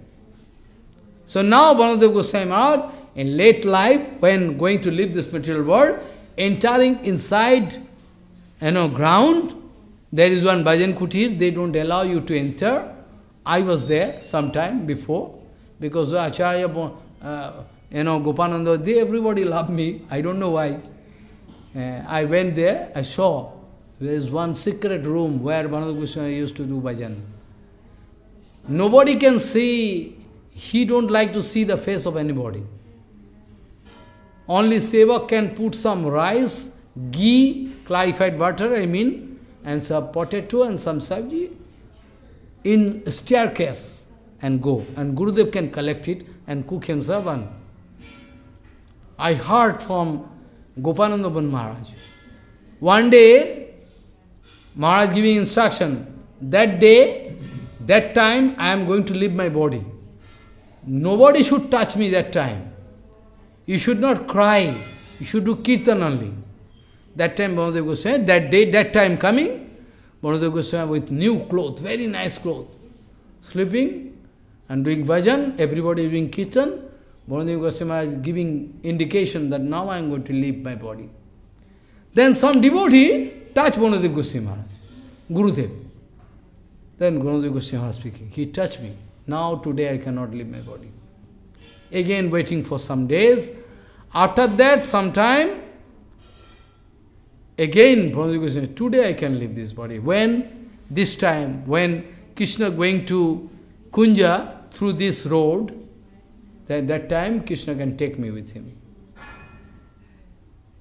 So now Bhanadev Goswami Maharaj, in late life, when going to leave this material world, entering inside, you know, ground, there is one bhajan kutir, they don't allow you to enter. I was there some time before, because the Acharya, uh, you know, Gopananda, they, everybody loved me. I don't know why. Uh, I went there, I saw, there is one secret room where Bhanadev Goswami used to do bhajan. Nobody can see, he don't like to see the face of anybody. Only Sevak can put some rice, ghee, clarified butter, I mean, and some potato and some sabji in a staircase and go. And Gurudev can collect it and cook himself. And I heard from Gopananda Maharaj. One day, Maharaj giving instruction, that day, that time, I am going to leave my body. Nobody should touch me that time. You should not cry. You should do kirtan only. That time, Bhanadev Goswami, that day, that time coming, Bhanadev Goswami with new clothes, very nice clothes, sleeping and doing bhajan, everybody doing kirtan. Bhanadev Goswami is giving indication that now I am going to leave my body. Then some devotee touched Bhanadev Goswami Maharaj, Gurudev. Then Bhanadev Goswami Maharaj speaking, he touched me. Now today I cannot leave my body. Again waiting for some days. After that, some time, again Bhanadev Goswami, today I can leave this body. When? This time, when Krishna going to Kunja through this road, at that time Krishna can take me with him.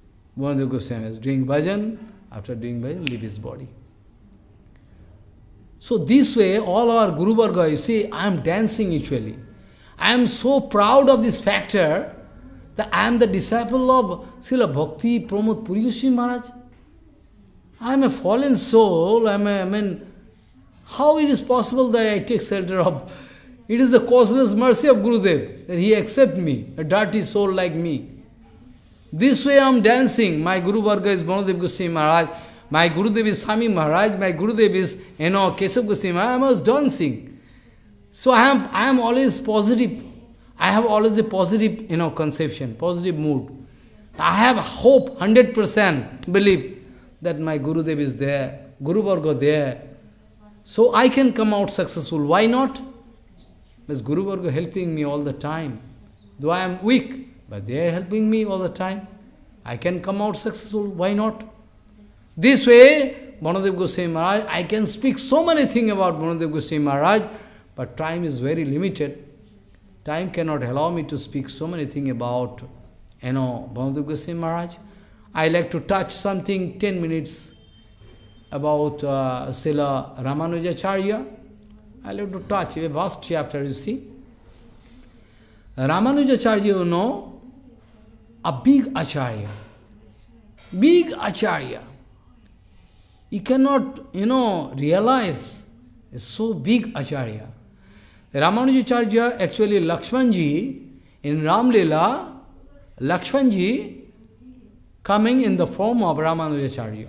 Bhanadev Goswami is doing bhajan, after doing bhajan, leave his body. So this way, all our Guru Varga, you see, I am dancing actually. I am so proud of this factor that I am the disciple of Srila Bhakti Pramod Puri Goswami Maharaj. I am a fallen soul. I, am a, I mean, how it is possible that I take shelter of? It is the causeless mercy of Gurudev that he accepts me, a dirty soul like me. This way I am dancing. My Guru Varga is Baladev Goswami Maharaj. My Gurudev is Swami Maharaj. My Gurudev is, you know, Kesav Goswami Maharaj. I was dancing. So I am, I am always positive. I have always a positive, you know, conception, positive mood. I have hope, one hundred percent belief that my Gurudev is there, Guru Varga there. So I can come out successful. Why not? Because Guru Varga helping me all the time. Though I am weak, but they are helping me all the time. I can come out successful. Why not? This way, Baladev Goswami Maharaj, I can speak so many things about Baladev Goswami Maharaj, but time is very limited. Time cannot allow me to speak so many things about, you know, Baladev Goswami Maharaj. I like to touch something, ten minutes, about uh, Srila Ramanujacharya. I like to touch a vast chapter, you see. Ramanujacharya, you know, a big Acharya. Big Acharya. You cannot, you know, realize, it's so big Acharya. Ramanujacharya, actually Lakshmanji, in Ramlila, Lakshmanji coming in the form of Ramanujacharya.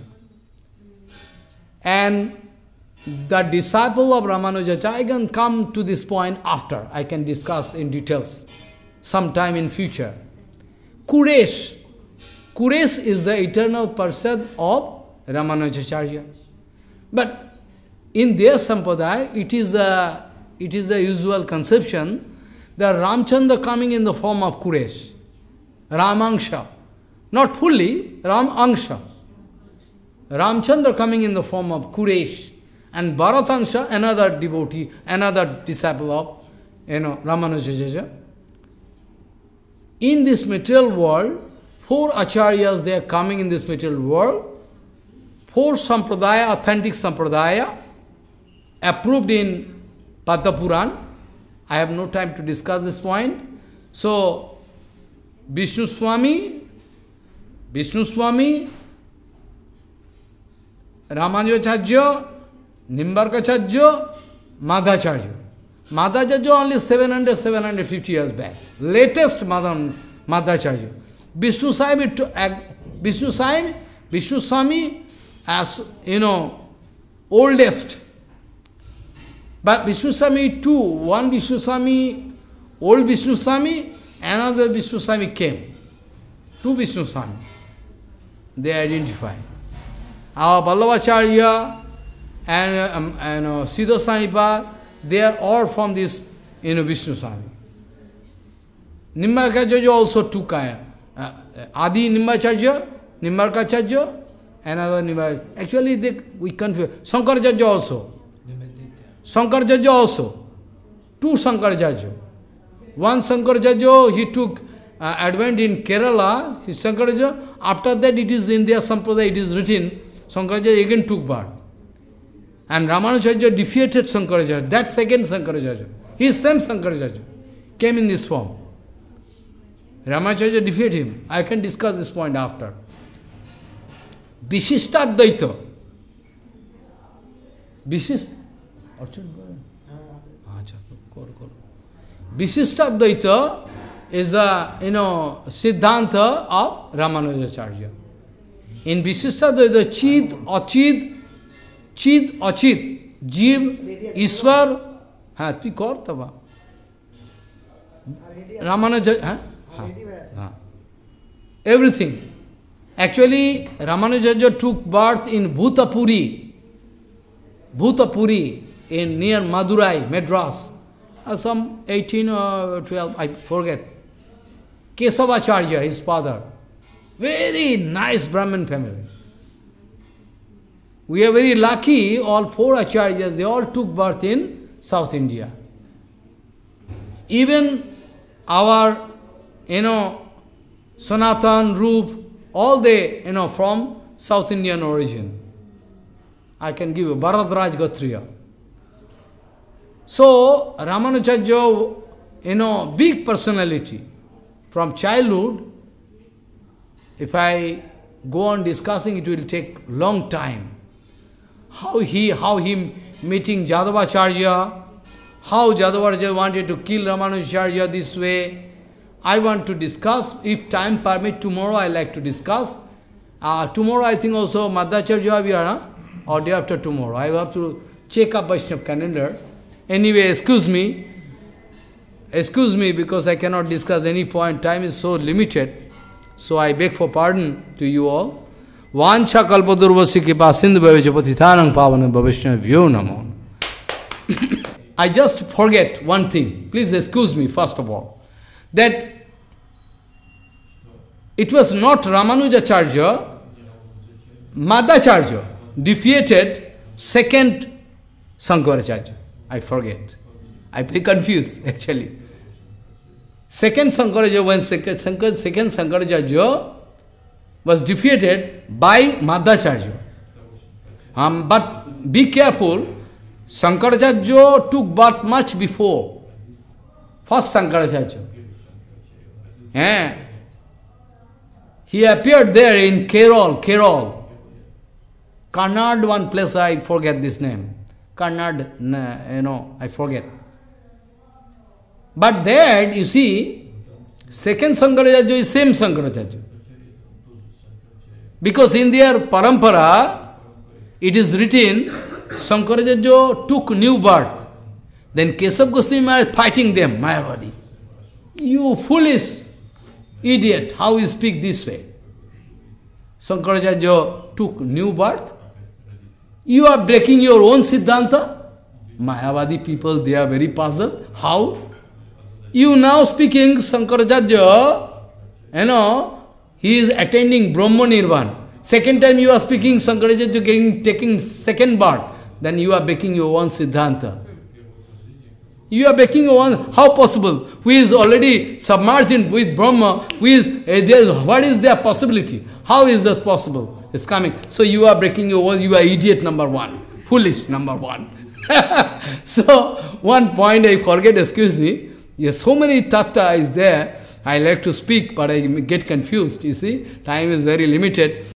And the disciple of Ramanujacharya, I can come to this point after, I can discuss in details, sometime in future. Kuresh. Kuresh is the eternal person of Ramanujacharya. But in their sampradaya, it is a, it is a usual conception that Ramchandra coming in the form of Kuresh. Ramangsha. Not fully, Ram Angsha. Ramchandra coming in the form of Kuresh. And Bharatangsha, another devotee, another disciple of, you know, Ramanujacharya. In this material world, four acharyas, they are coming in this material world. Four sampradaya, authentic sampradaya, approved in Padma Puran. I have no time to discuss this point. So, Vishnu Swami, Vishnu Swami, Ramanujacharya, Nimbarkacharya, Madhacharya. Madhacharya only seven hundred, seven hundred fifty years back. Latest Madhacharya. Vishnu Swami, Vishnu Swami, Vishnu Swami, as, you know, oldest. But Vishnu Swami too, one Vishnu Swami, old Vishnu Swami, another Vishnu Swami came. Two Vishnu Swami. They identify. Our Vallabhacharya and, um, and uh, Siddha Swamipad, they are all from this, you know, Vishnu Swami. Nimbarkacharya also took uh, uh, Adi Nimbarkacharya, Nimbarkacharya, another Nimbarkacharya. Actually, they, we confuse. Shankaracharya also. Shankaracharya also. Two Shankaracharya. One Shankaracharya, he took uh, advent in Kerala, Shankaracharya. After that, it is in their sampradaya, it is written, Shankaracharya again took birth. And Ramanujacharya defeated Shankaracharya, that second Shankaracharya. His same Shankaracharya came in this form. Ramanujacharya defeated him. I can discuss this point after. Vishishtadvaita. Vishist... Vishishtadvaita is the, you know, Siddhanta of Ramanujacharya. In Vishishtadvaita, Chid, Achid, Chid, Achid, Jeev, Ishwar, ha, tu kar taba. Ramanujacharya, ha? Ha, ha. Everything. Actually, Ramanujacharya took birth in Bhutapuri, Bhutapuri, in near Madurai, Madras. Uh, some eighteen or twelve, I forget. Kesavacharya, his father. Very nice Brahmin family. We are very lucky, all four acharyas, they all took birth in South India. Even our, you know, Sanatan, Rup, all they, you know, from South Indian origin. I can give you Bharadraj Gatriya. So, Ramanujacharya, you know, big personality. From childhood, if I go on discussing, it will take long time. How he, how he meeting Jadavacharya, how Jadavacharya wanted to kill Ramanujacharya this way. I want to discuss. If time permit, tomorrow I like to discuss. Uh, tomorrow I think also Madhacharya we are, huh? Or day after tomorrow. I have to check up Vaishnava calendar. Anyway, excuse me. Excuse me because I cannot discuss any point. Time is so limited. So I beg for pardon to you all. Vancha kalpadurvasi kipa sindhu bhavecha patithanam pavanam bhavishna namo. I just forget one thing. Please excuse me first of all. That it was not Ramanujacharya, Madhacharya defeated second Sankaracharya. I forget. I be confused actually. Second Sankaracharya, when second, second Sankaracharya was defeated by Madhacharya. Um, but be careful, Sankaracharya took birth much before. First Sankaracharya. Yeah. He appeared there in Kerala, Kerala. Karnad, one place, I forget this name. Karnad, you know, I forget. But there, you see, second Sankaracharya is same Sankaracharya. Because in their parampara, it is written, Sankaracharya took new birth. Then Kesav Goswami Maharaj fighting them, Mayavadi. You foolish idiot, how you speak this way? Sankaracharya took new birth. You are breaking your own Siddhanta. Mayavadi people, they are very puzzled. How? You now speaking Sankaracharya, you know, he is attending Brahma Nirvana. Second time you are speaking Sankaracharya getting, taking second birth. Then you are breaking your own Siddhanta. You are breaking your own, how possible? Who is already submerged in with Brahma, who is, uh, there, what is their possibility? How is this possible? It's coming. So you are breaking your own, you are idiot number one. Foolish number one. So, one point I forget, excuse me. Yes, so many tattva is there. I like to speak, but I get confused, you see. Time is very limited.